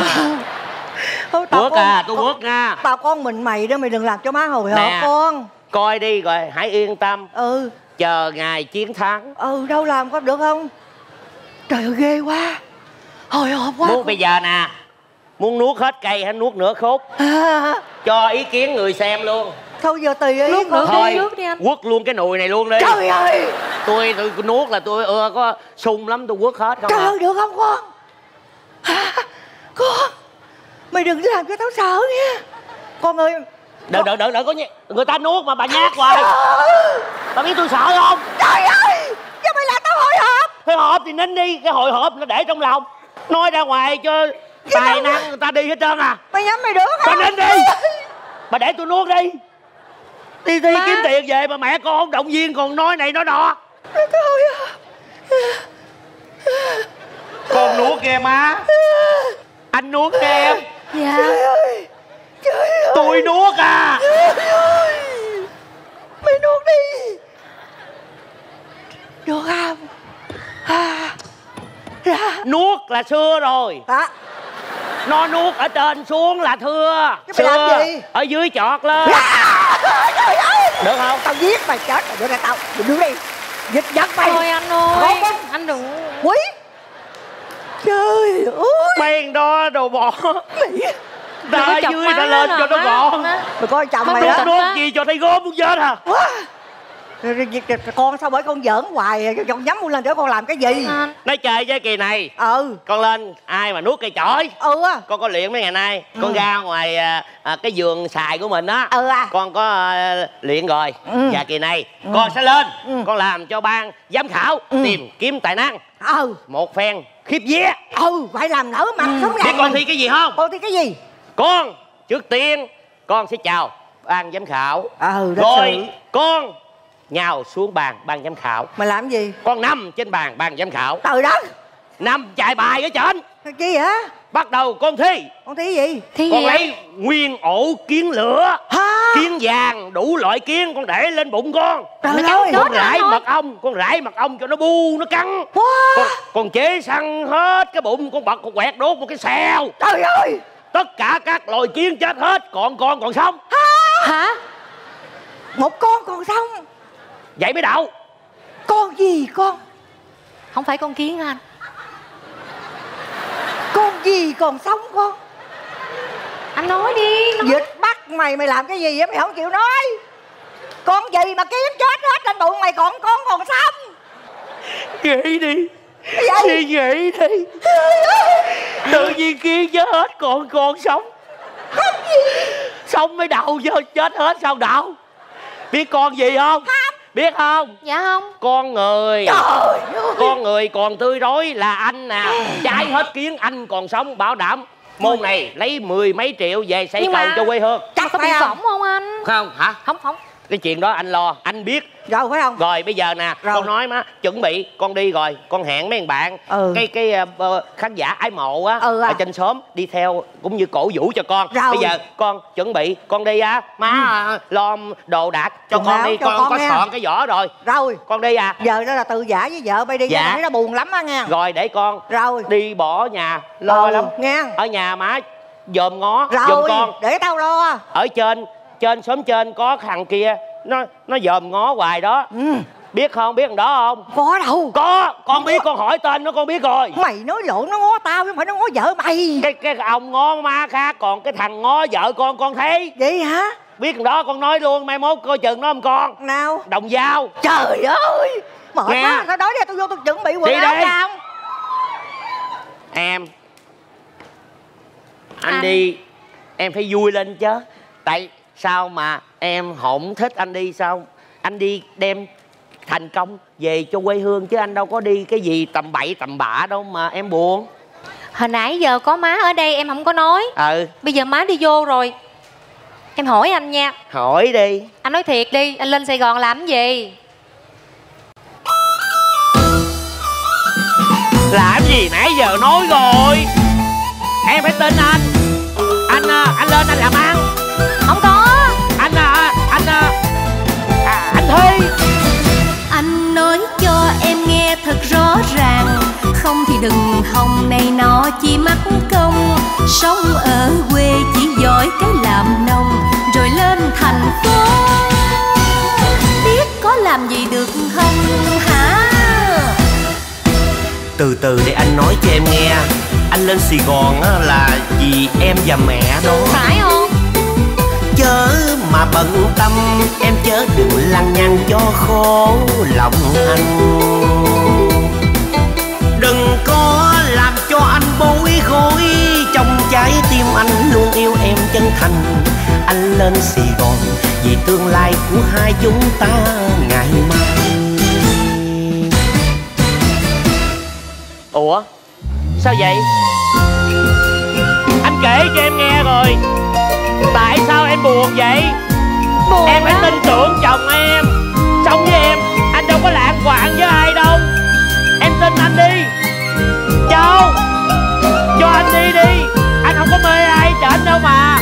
Thôi, tao Quất con- à, tôi con- quất nha. Tao con mình mày đó, mày đừng làm cho má hồi hộp Nè. con. Coi đi rồi hãy yên tâm. Ừ. Chờ ngày chiến thắng. Ừ, đâu làm có được không? Trời ơi, ghê quá. Hồi hộp quá. Muốn bây giờ nè, muốn nuốt hết cây hay nuốt nửa khúc? À, Cho ý kiến người xem luôn. thôi giờ tùy ý Nuốt con. nữa. Thôi nước đi anh. quất luôn cái nùi này luôn đi. Trời ơi. Tôi tôi nuốt là tôi ưa có sung lắm, tôi quất hết không Trời à. ơi, được không con? Hả? Con. Mày đừng làm cho tao sợ nha. Con ơi. Đợi đợi đợi đợi có nhé. Người ta nuốt mà bà nhát hoài. Bà biết tôi sợ không? Trời ơi. Cho mày làm tao hồi hộp. Hồi hộp thì nín đi, cái hồi hộp nó để trong lòng. Nói ra ngoài cho tài năng người ta đi hết trơn à. Mày nhắm mày được Bà không? nín đi. Bà để tôi nuốt đi. Đi thi Má. kiếm tiền về mà mẹ con không động viên còn nói này nói nọ. Thôi à. Con nuốt nghe má. Anh nuốt nghe em. Dạ. Trời ơi. Trời ơi. Tôi nuốt à. Trời ơi. Mày nuốt đi. Được không? À. là xưa rồi. Hả? Nó nuốt ở trên xuống là thưa. Chứ mày làm gì? Ở dưới chọt lên. Trời ơi. Được không? Tao giết mày chết rồi. Đưa ra tao. Đừng đứng đi. Giật giật mày. Thôi anh ơi. Anh đừng. Quý. Trời ơi. Quen đó đồ bỏ. Đã dưới ta lên cho nó gọn. Mày coi chồng nó mày nuốt đó. nuốt gì cho tay gốm muốn chết hả? Con sao bởi con giỡn hoài. Con nhắm một lần nữa con làm cái gì? Nói chơi với kỳ này. Ừ. Con lên ai mà nuốt cây chổi. Ừ. Con có luyện mấy ngày nay. Ừ. Con ra ngoài à, à, cái vườn xài của mình á. Ừ à. Con có à, luyện rồi. Ừ. Và kỳ này Ừ. con sẽ lên. Ừ. Con làm cho ban giám khảo Ừ. tìm kiếm tài năng. Ừ. Một phen khiếp vía. Ừ. Phải làm nở mặt Ừ. sống Biết lại. con thi cái gì không? Con thi cái gì? Con trước tiên con sẽ chào ban giám khảo. Ừ. Rồi con nhào xuống bàn ban giám khảo. Mày làm gì? Con nằm trên bàn ban giám khảo. Trời đất. Nằm chạy bài ở trên. Cái gì hả? Bắt đầu con thi. Con thi gì? Thi Con gì lấy nguyên ổ kiến lửa. Hả? Kiến vàng đủ loại kiến con để lên bụng con. Trời Nó ơi. cắn Con chết rải rồi. mật ong. Con rải mật ong cho nó bu nó cắn. Wow. Con, con chế xăng hết cái bụng. Con bật con quẹt đốt một cái xèo. Trời ơi. Tất cả các loài kiến chết hết. Còn con còn sống. Hả? Một con còn sống. Vậy mới đậu. Con gì con? Không phải con kiến anh. Con gì còn sống con? Anh nói đi. Nói. Dịch bắt mày, mày làm cái gì vậy? Mày không chịu nói. Con gì mà kiến chết hết trên bụng mày còn con còn sống? Nghĩ đi. Cái gì? Suy nghĩ đi. Tự nhiên kiến chết hết còn còn sống. Sống mới đậu chứ chết hết sao đậu. Biết con gì không? Không. Biết không? Dạ không. Con người. Trời ơi. Con người còn tươi rói là anh nè. Trái hết kiến anh còn sống. Bảo đảm môn này lấy mười mấy triệu về xây Nhưng cầu mà- cho quê hương. Chắc Có bị phải không? phỏng không anh? Không hả? Không phỏng. Cái chuyện đó anh lo. Anh biết. Rồi phải không? Rồi bây giờ nè. Rồi. Con nói má. Chuẩn bị con đi rồi. Con hẹn mấy thằng bạn. Ừ. Cái cái uh, khán giả ái mộ á. Ừ à. Ở trên xóm đi theo cũng như cổ vũ cho con. Rồi. Bây giờ con chuẩn bị. Con đi á. Má ừ. lo đồ đạc cho Quần con áo đi. cho Con, con có nha. soạn cái vỏ rồi. Rồi. Con đi à. Giờ đó là từ giả với vợ bay đi. Dạ. Dạ. Thấy nó buồn lắm á nghe. Rồi để con Rồi. đi bỏ nhà. Lo Ừ, lắm. nghe. Ở nhà má dòm ngó. Rồi. Dòm con. Để tao lo. Ở trên trên xóm trên có thằng kia. Nó nó dòm ngó hoài đó. Ừ. Biết không? Biết thằng đó không? Có đâu. Có. Con biết. Con hỏi tên nó con biết rồi. Mày nói lộn, nó ngó tao chứ không phải nó ngó vợ mày. Cái cái ông ngó má khác. Còn cái thằng ngó vợ con con thấy. Vậy hả? Biết thằng đó con nói luôn. Mai mốt coi chừng nó không con. Nào. Đồng dao. Trời ơi. Mệt Nghe. quá. Sao nói đi tôi vô tôi chuẩn bị quần Đi áo đi. ra không? Em Anh, Anh. đi. Em phải vui lên chứ. Tại sao mà em không thích anh đi sao? Anh đi đem thành công về cho quê hương. Chứ anh đâu có đi cái gì tầm bậy tầm bạ đâu mà em buồn. Hồi nãy giờ có má ở đây em không có nói. Ừ. Bây giờ má đi vô rồi. Em hỏi anh nha. Hỏi đi. Anh nói thiệt đi. Anh lên Sài Gòn làm cái gì? Làm gì nãy giờ nói rồi. Em phải tin anh. Anh anh lên anh làm ăn. Không có. Anh anh à, anh Thi. Anh nói cho em nghe thật rõ ràng. Không thì đừng hòng này nọ chỉ mắc công. Sống ở quê chỉ giỏi cái làm nông. Rồi lên thành phố biết có làm gì được không hả? Từ từ để anh nói cho em nghe. Anh lên Sài Gòn á là vì em và mẹ đó. Phải không? Chớ mà bận tâm. Em chớ đừng lăng nhăng cho khổ lòng anh. Đừng có làm cho anh bối rối. Trong trái tim anh luôn yêu em chân thành. Anh lên Sài Gòn vì tương lai của hai chúng ta ngày mai. Ủa sao vậy? Anh kể cho em nghe rồi. Tại sao em buồn vậy? Buồn Em phải lắm. tin tưởng chồng em. Sống với em anh đâu có lạng quạng với ai đâu. Em tin anh đi. Châu, cho anh đi đi. Anh không có mê ai cho anh đâu mà.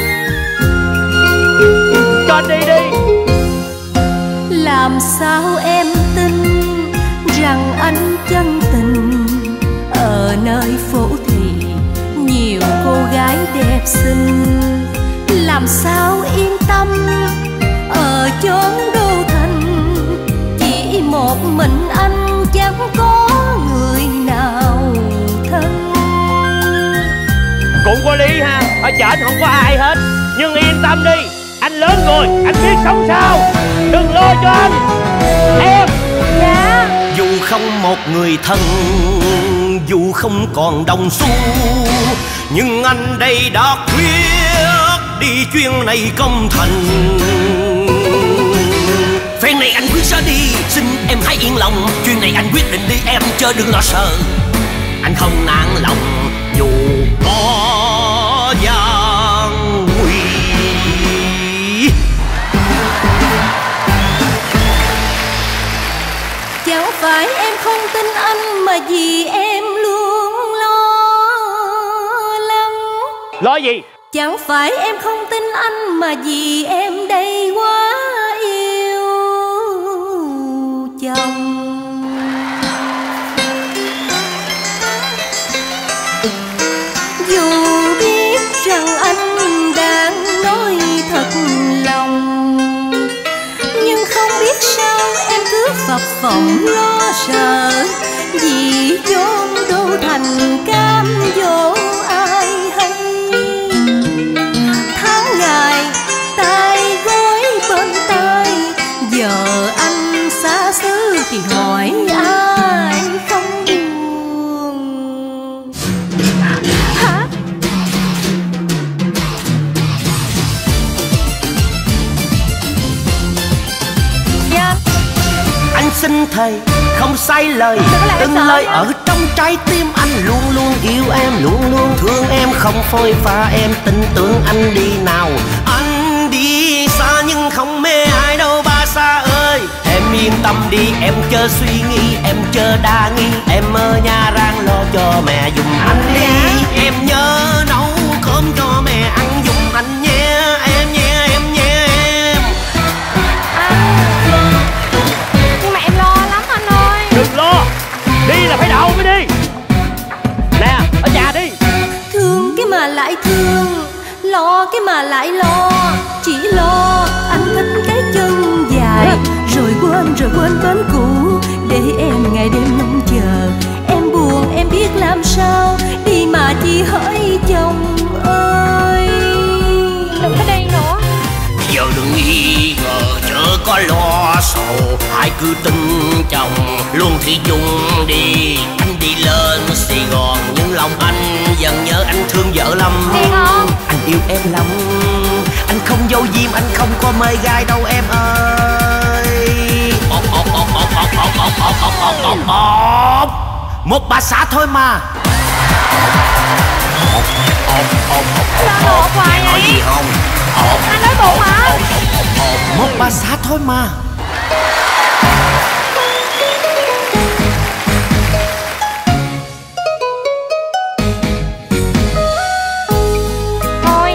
Cho anh đi đi. Làm sao em tin rằng anh chân tình ở nơi phố thị. đẹp xinh, làm sao yên tâm ở chốn đô thành. Chỉ một mình anh chẳng có người nào thân. Cũng có lý ha, ở chợ không có ai hết. Nhưng yên tâm đi, anh lớn rồi, anh biết sống sao. Đừng lo cho anh. Em. Dạ. Dù không một người thân, dù không còn đồng xu, nhưng anh đây đã quyết đi chuyến này công thành. Phen này anh quyết sẽ đi, xin em hãy yên lòng. Chuyến này anh quyết định đi, em chớ đừng lo sợ. Anh không nản lòng dù có gian nguy. Chẳng phải em không tin anh mà vì em luôn lo lắng. Lo gì? Chẳng phải em không tin anh mà vì em đây quá yêu chồng. Dù biết rằng anh đang nói thật lòng, nhưng không biết sao em cứ phập phồng lo sợ. Vì chốn đô thành cam dỗ ai hay, tháng ngày tay gối bên tay. Giờ anh xa xứ thì hỏi ai không buồn. Hả? Dạ. Anh xin thầy không sai lời, từng lời ở trong trái tim anh luôn luôn yêu em, luôn luôn thương em, không phôi pha em, tin tưởng anh đi nào. Anh đi xa nhưng không mê ai đâu ba xa ơi. Em yên tâm đi, em chớ suy nghĩ, em chớ đa nghi. Em ở nhà rang lo cho mẹ dùng anh đi. Em nhớ nấu cơm cho mẹ ăn dùng anh nhé, em nhé, em nhé em. Nhưng mà em lo lắm anh ơi. Đừng lo, đi là phải đậu mới đi. Nè, ở nhà đi. Thương cái mà lại thương, lo cái mà lại lo. Chỉ lo anh thích cái chân dài, rồi quên rồi quên bến cũ. Để em ngày đêm mong chờ, em buồn em biết làm sao. Đi mà chỉ hỡi chồng ơi. Đừng có đi nữa. Giờ đừng nghi ngờ chớ có lo sầu, hãy cứ tin chồng luôn thì chung đi. Anh đi lên Sài Gòn nhưng lòng anh vẫn nhớ anh thương vợ lắm. Anh yêu em lắm, anh không dâu diêm, anh không có mê gai đâu em ơi. Ốc, ốc, ốc, ốc, ốc, ốc, ốc, ốc, ốc, ốc, ốc, ốc. Một bà xã thôi mà. Ốc, ốc, ốc, ốc, Sao ốc hoài vậy? nói gì không? Ốc, Anh nói bụng hả? ốc, ốc, ốc, một bà xã thôi mà. Thôi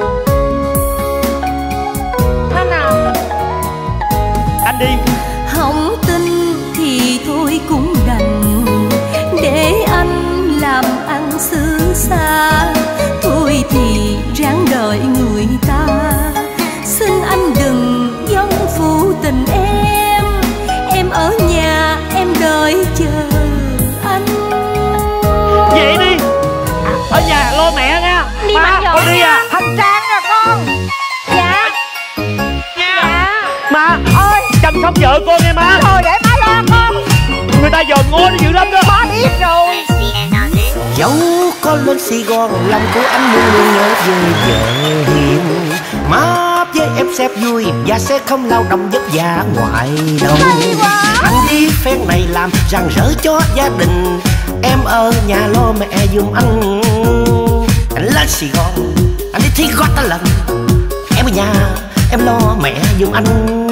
Thế nào? Anh đi. Không tin thì thôi cũng đành, để anh làm ăn xứ xa. Thôi thì ráng đợi người ta, xin anh đừng vong phụ tình em. Em ở nhà em đợi chờ anh. Vậy đi, ở nhà lo mẹ nha. Đi mạnh dọn con đi nha. à. Hành trang nè con. Dạ. Dạ. Má ơi, chăm sóc vợ con nghe má. Thôi để má lo con. Người ta dòm ngó nó dữ lắm đó. Má biết rồi. Dẫu có lên Sài Gòn, lòng của anh luôn luôn nhớ về vợ hiền. Má với em sẽ vui và sẽ không lao động vất vả ngoài đồng. Anh đi phen này làm rạng rỡ cho gia đình, em ở nhà lo mẹ giùm anh. Anh lên Sài Gòn, anh đi thi gót ta lần, em ở nhà em lo mẹ giùm anh.